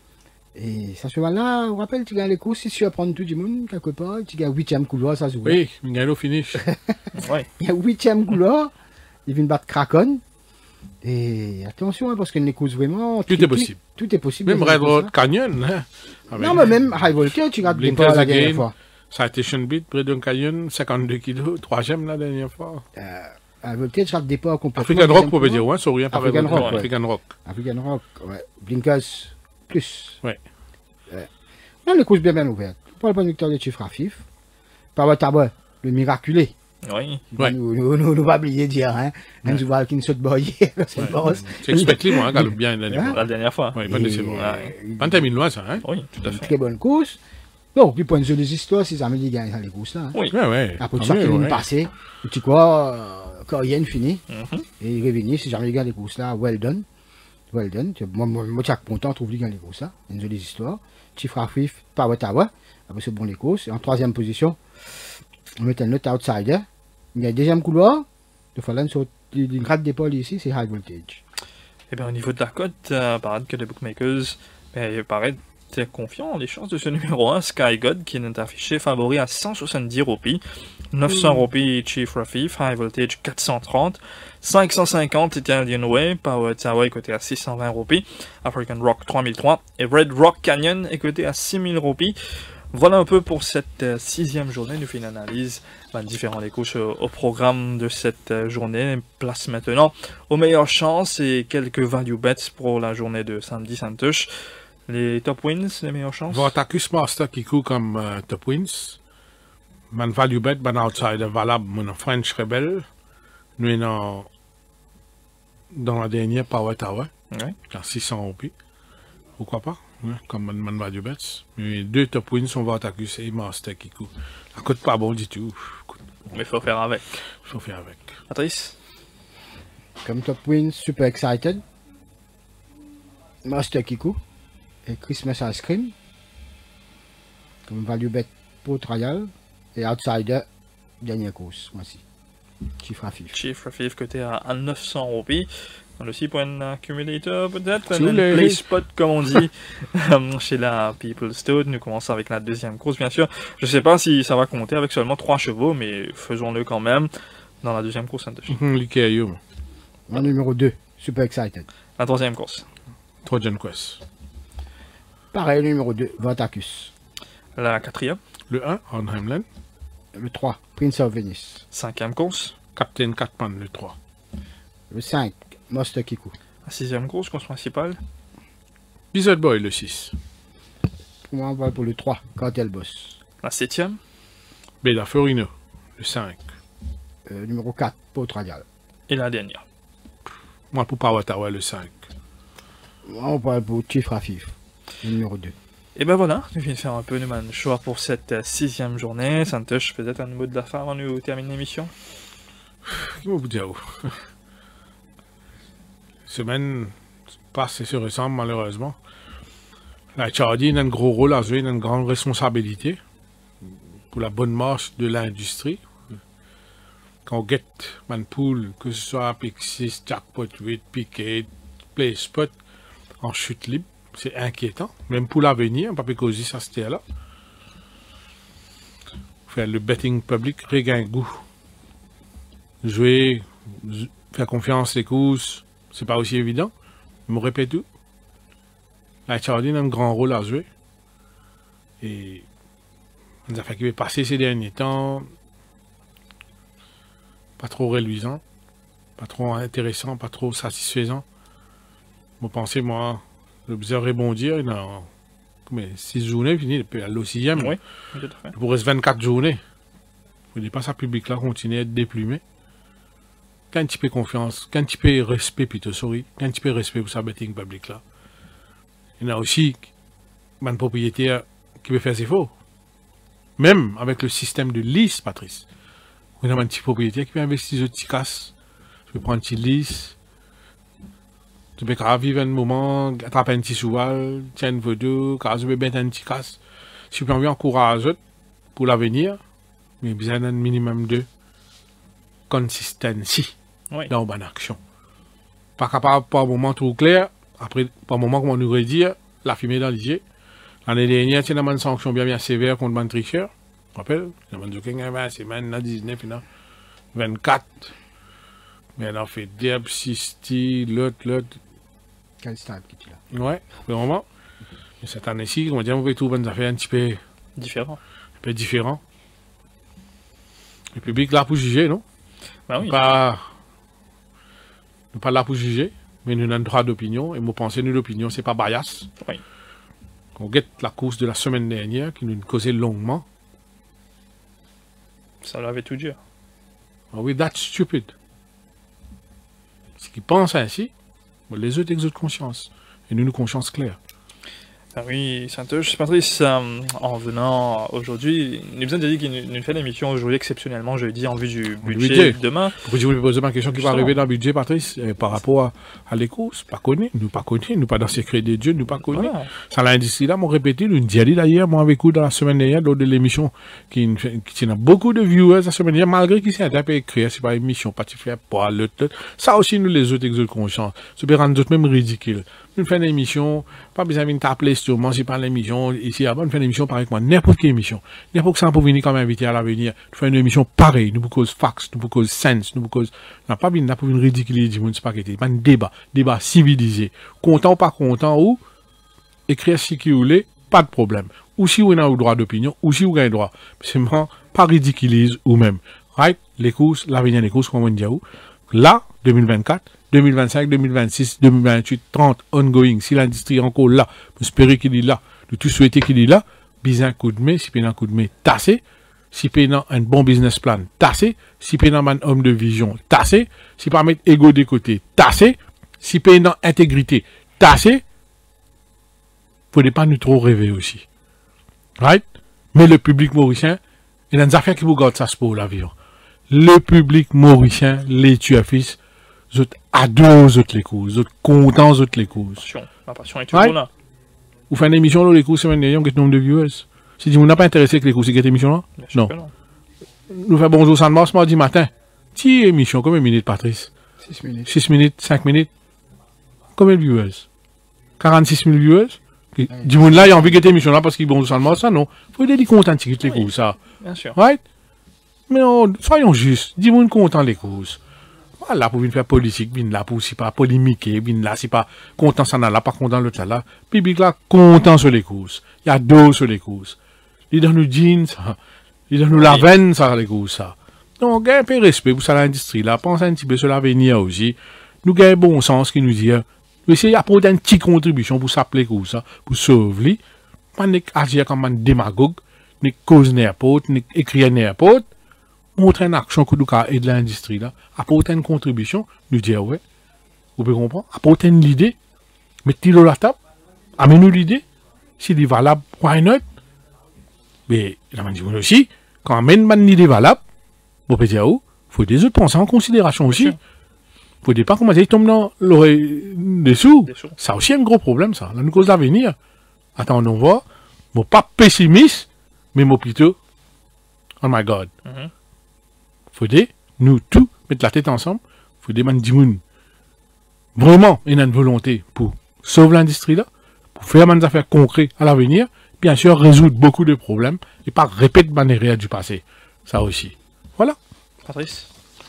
Et ça se voit là, on rappelle, tu gagnes les courses, il surprend tout le monde, quelque part. Tu gagnes 8e couloir, ça se voit. Oui, il gagne au finish. Ouais. Il y a 8e couloir. Il vient battre Kraken. Et attention, hein, parce qu'il y a une course vraiment. Tout est possible. Tout est possible. Même Red Road Canyon. Hein, non, mais même High Voltage, tu regardes départ la dernière fois. Citation Beat, Bredon Canyon, 52 kg, 3e la dernière fois. High Voltage, tu regardes départ complètement. African Rock, pour dire, ouais, c'est rien par African Rock. Ouais. African Rock. African Rock, ouais. Blinkers, plus. Ouais. Non, les courses bien ouvertes. Pour le point de victoire de Chief Rafif. Power Tower, le miraculé. Oui. Ouais. Nous pas oublier de dire, hein. Un joueur qui ne saute pas hier, c'est le boss. C'est expecté, moi, galope bien la dernière fois. Oui, pas de décevant. Pas termine loin, ça, hein. Oui, tout à fait. Très bonne course. Donc, du point de vue des histoires, si Amélie gagne dans les courses là. Hein. Oui. Ouais. Après tout ça, qui vient passer, tu crois, quand il y a une finie, et il revient, si jamais il gagne les courses là, well done. Well done. Moi, je suis content de trouver qu'il gagne les courses là. Une jolie histoire. Chief Rafif, Power Tower. Après, c'est bon les courses. Et en 3e position, on met un autre outsider. Il y a le 2e couloir. Il faut aller sur une grade d'épaule ici, c'est High Voltage. Eh bien, au niveau de la cote, paraît que les bookmakers paraissent confiants. Les chances de ce numéro 1, Sky God, qui est affiché favori à 170 roupies. 900 roupies Chief Rafif, High Voltage 430, 550 Italian Way, Power Tower est coté à 620 roupies, African Rock 3003 et Red Rock Canyon est coté à 6000 roupies. Voilà un peu pour cette 6e journée. Nous faisons une analyse différents des courses au programme de cette journée. Place maintenant aux meilleures chances et quelques value bets pour la journée de samedi Santosh. Les top wins, les meilleures chances. Vortacus Master qui court comme top wins. Man value bet, man outsider valable, mon French Rebel. Nous sommes dans la dernière Power Tower. Oui. Qui a 600 roupies. Pourquoi pas? Comme man value bets. Mais 2 top wins sont Vortacus et Master qui court. La cote pas bon du tout. Mais il faut faire avec. Il faut faire avec. Patrice? Comme top wins, super excited. Master Kiku. Et Christmas Ice Cream. Comme value bet pour trial. Et outsider, dernière course, voici. Chief Rafif. Chief Rafif côté à 900 roupies. On a aussi pour un accumulator peut-être, un les... play spot comme on dit chez la People's Stone. Nous commençons avec la 2e course bien sûr. Je ne sais pas si ça va compter avec seulement 3 chevaux, mais faisons-le quand même dans la 2e course. En numéro 2, super excited. La 3e course. Trojan Quest. Pareil, numéro 2, Vortacus. La 4e. Le 1, Arnheimland. Le 3, Prince of Venice. 5e course. Captain Catman, le 3. Le 5, Master Kiku. La 6e course principale. Lizard Boy, le 6. Pour moi, on parle pour le 3, Cartel Boss. La 7e. Bella Fiorino, le 5. Numéro 4, Port Radial. Et la dernière. Moi, pour Power Tower, le 5. Moi, on parle pour Chief Rafif, le numéro 2. Et ben voilà, nous venons de faire un peu de choix pour cette 6e journée. Santosh, peut-être un mot de la fin avant de nous terminer l'émission. Qu'est-ce que vous dire? Semaine passe et se ressemble malheureusement. La Tchadi a un gros rôle à jouer, une grande responsabilité pour la bonne marche de l'industrie. Quand on guette Manpool, que ce soit Pixis, Jackpot 8, Piquet, PlaySpot, en chute libre, c'est inquiétant. Même pour l'avenir, pas causer ça c'était là. Faire le betting public regagne goût. Jouer, faire confiance les courses, c'est pas aussi évident. Je me répète tout. La Tchadi a un grand rôle à jouer. Et les affaires qui vont passer ces derniers temps, pas trop reluisant, pas trop intéressant, pas trop satisfaisant. Vous pensez, moi, je vais rebondir dans 6 journées, fini, puis à l'O6e. Oui, tout à fait. Il vous reste 24 journées. Vous ne pas ça public là continue à être déplumé. Quand un petit peu confiance, quand un petit peu respect, plutôt, sorry, quand un petit peu respect pour sa betting public là. Il y en a aussi un propriétaire qui veut faire ses faux. Même avec le système de lease, Patrice. Vous avez un petit propriétaire qui veut investir sur petit casse. Je vais prendre un petit lease. Tu peux vivre un moment, attraper un petit cheval, tiens une photo, car je vais mettre un petit casse. Si tu peux envie encourager pour l'avenir, mais besoin d'un minimum de consistency dans une action. Pas capable, par un moment trop clair, après, par un moment, comment nous redire, la fumée dans les yeux. L'année dernière, il y a une sanction bien sévère contre un tricheur. Je rappelle, il y a une 20 semaines, 19, 24. Mais on a fait Derb, Sisti, l'autre. Quel stade qui est là? Ouais, vraiment. Mais cette année-ci, on va dire, on va trouver des affaires un petit peu différent. Le public là pour juger, non? Bah oui. Pas là pour juger, mais nous avons un droit d'opinion. Et moi, pensez, nous, l'opinion, c'est pas bias. Oui. On guette la course de la semaine dernière, qui nous causait longuement. Ça l'avait tout dur. Ah oui, that's stupid. Ce qui pensent ainsi, les autres exaucent conscience. Et nous conscience claire. Ah oui, Santosh, Patrice, en venant aujourd'hui, nous avons dit qu'il nous fait l'émission aujourd'hui exceptionnellement jeudi en vue du budget demain. Pourquoi je voulais poser ma question qui va arriver dans le budget, Patrice, par rapport à les courses, pas connu, nous pas dans le secret des dieux, nous pas connu. Voilà. Ça l'industrie là, m'ont répété, nous dit d'ailleurs, moi avec vous dans la semaine dernière, lors de l'émission qui a beaucoup de viewers la semaine dernière, malgré qu'il s'est un peu écrit, c'est pas une émission, pas de faire pour l'autre. Ça aussi, nous les autres exaucent conscience. Ça peut rendre d'autres même ridicule. Nous faisons une émission, pas besoin de t'appeler sur moi, c'est pas l'émission, ici, avant, nous faisons une émission pareille que moi, n'importe quelle émission. N'importe ça pour venir comme invité à l'avenir. Nous faisons une émission pareille, nous vous cause fax, nous vous cause sense, nous vous cause, n'a pas besoin pour une ridiculiser, c'est pas qu'il pas un débat civilisé. Content ou pas content, ou, écrire ce qui vous voulez, pas de problème. Ou si vous avez le droit d'opinion, ou si vous avez le droit. C'est pas ridiculise ou même. Right? Les courses, l'avenir des courses, comme on dit où. Là, 2024, 2025, 2026, 2028, 30, ongoing. Si l'industrie est encore là, j'espère qu'il est là, de tout souhaiter qu'il est là, bien un coup de main, si pénant un coup de main, tassé, si pénant un bon business plan, tassé, si pénant un homme de vision, tassé, si pas mettre ego de côté, tassé, si pénant intégrité, tassé, faut pas nous trop rêver aussi. Right? Mais le public mauricien, il y a des affaires qui vous gardent ça pour l'avion. Le public mauricien, les tuafis, vous adorent les courses, vous contents les courses. Ma passion est toujours là. Vous faites une émission là, les courses, semaine dernière, quel nombre de viewers? Si vous n'avez pas intéressé avec les courses, cette émission là? Non. Nous faisons bonjour San Mars mardi matin. Ti émission, combien de minutes, Patrice? 6 minutes. 6 minutes, 5 minutes. Combien de viewers? 46 000 viewers? Du monde là, il a envie de cette émission là parce qu'il bonjour San Mars, ça non. Faut être content de les courses, ça. Bien sûr. Right? Mais non, soyons justes, dis-moi content les causes. Voilà, pour venir faire politique, bien là, pour si pas polémiquer, bien là, si pas content ça là, pas content l'autre là, public là, content sur les causes. Il y a deux sur les causes. Il dans nous jeans, ça. Il dans nous la veine, ça, les causes, ça. Donc, gagne un peu de respect pour ça l'industrie là, pense un petit peu sur l'avenir aussi. Nous gagne bon sens qui nous dit, nous essayons d'apporter une petite contribution pour s'appeler comme ça, pour sauver, pas agir comme un démagogue, ni cause n'importe, ni écrire n'importe, montrer une action que nous et de l'industrie là, apporter une contribution, nous dire ouais, vous pouvez comprendre, apporter une idée, mettez-le la table, amenez-nous l'idée, s'il est valable, why not? Mais, la man dit aussi, quand on amène une idée valable, vous pouvez dire, faut des autres penser en considération aussi. Faut pas commencer à tomber dans l'oreille dessous. Ça aussi un gros problème, ça. La cause d'avenir. Attends, on voit. Moi, pas pessimiste, mais moi plutôt, oh my God. Faut nous tous mettre la tête ensemble. Faut des man dimoun. Vraiment, il y a une volonté pour sauver l'industrie là, pour faire des affaires concrètes à l'avenir, bien sûr, résoudre beaucoup de problèmes et pas répéter les réels du passé. Ça aussi. Voilà. Patrice.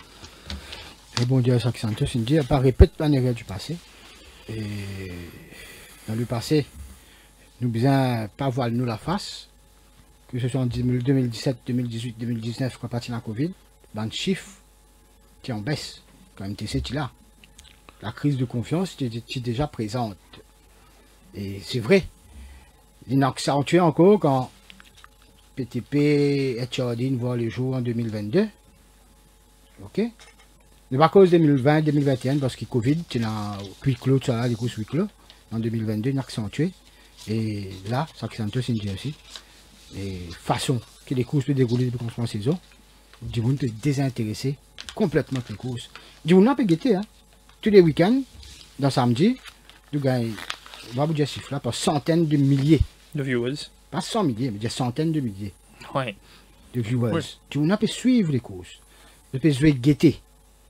Et bon Dieu, ça qui s'entend, c'est dire, pas répéter les réels du passé. Et dans le passé, nous besoin pas voir nous la face, que ce soit en 2017, 2018, 2019, quand parti la Covid, ben chiffre qui en baisse, quand MTC est là. La crise de confiance est déjà présente. Et c'est vrai. Il a accentué encore quand PTP et HRD voient le jour en 2022. Ok? C'est pas à cause 2020, 2021, parce que Covid, c'est un huis clos, ça là, les courses huis clos. En 2022, il a accentué. Et là, ça accentue, c'est une aussi. Et façon que les courses peuvent dérouler depuis commencement de saison, du monde peut désintéresser complètement les courses. Du monde peut guetter, hein. Tous les week-ends, dans samedi, nous gagnons, on va vous dire chiffre là, par centaines de milliers de viewers. Pas 100 milliers, mais des centaines de milliers de viewers. Ouais. Tout le monde peut suivre les courses. Vous pouvez jouer guetter.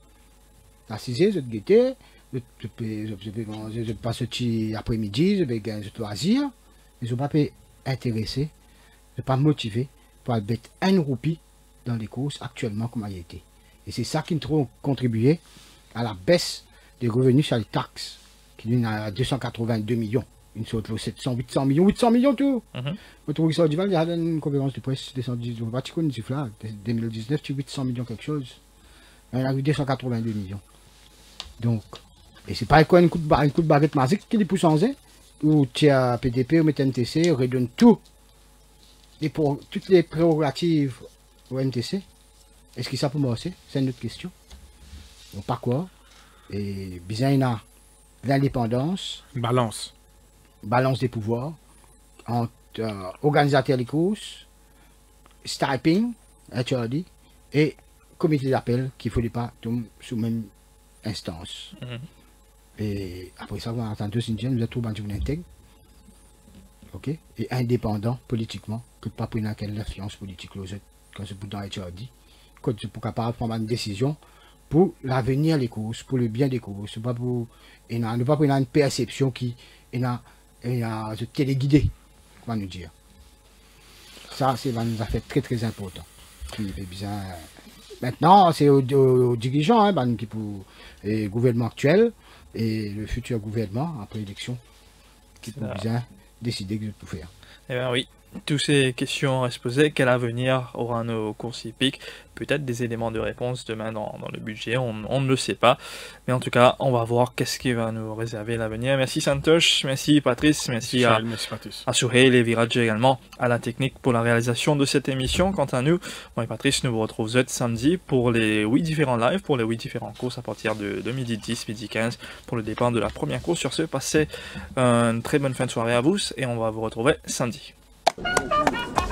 À 6 heures, vous êtes guetter. Vous pouvez passer petit après-midi, vous pouvez gagner un loisir. Mais vous ne pouvez pas intéresser, vous ne pas motiver pour mettre 1 roupie dans les courses actuellement comme il a été. Et c'est ça qui a trop contribué à la baisse des revenus sur les taxes, qui est à 282 millions. Une sorte de 700, 800 millions, 800 millions tout. Vous trouvez ça du mal, il y a une conférence de presse descendue, je ne sais pas si tu là, 2019, tu 800 millions quelque chose. Il y a eu 282 millions. Donc, et c'est pas quoi un coup de baguette magique qui les pousse en zé, ou tu as PDP ou MTC, redonne tout, toutes les prérogatives au MTC. Est-ce que ça peut marcher? C'est une autre question. Donc, pas quoi. Et bien, il y a l'indépendance. Balance des pouvoirs entre organisateurs des courses, striping, HRD, et comité d'appel qu'il ne fallait pas tomber sous même instance. Et après ça, vous entendez aussi nous êtes tout intègre, ok, et indépendant politiquement, que pas prendre quelle influence politique quand c'est pour dans HRD, quand c'est pour capable de prendre une décision pour l'avenir des courses, pour le bien des courses, pas pour ne pas prendre une perception qui est se téléguider, on va nous dire. Ça, c'est une affaire très très important. Maintenant, c'est aux dirigeants, hein, qui pour le gouvernement actuel et le futur gouvernement après l'élection qui pour bien décider de tout faire. Eh bien oui, toutes ces questions restent posées. Quel avenir aura nos courses hippiques? Peut-être des éléments de réponse demain dans le budget, on ne le sait pas. Mais en tout cas, on va voir qu'est-ce qui va nous réserver l'avenir. Merci Santosh, merci Patrice, merci à Souré, les virages également, à la technique pour la réalisation de cette émission. Quant à nous, moi et Patrice, nous vous retrouvons samedi pour les 8 différents lives, pour les 8 différentes courses à partir de midi 10, midi 15, pour le départ de la première course. Sur ce, passez une très bonne fin de soirée à vous et on va vous retrouver samedi.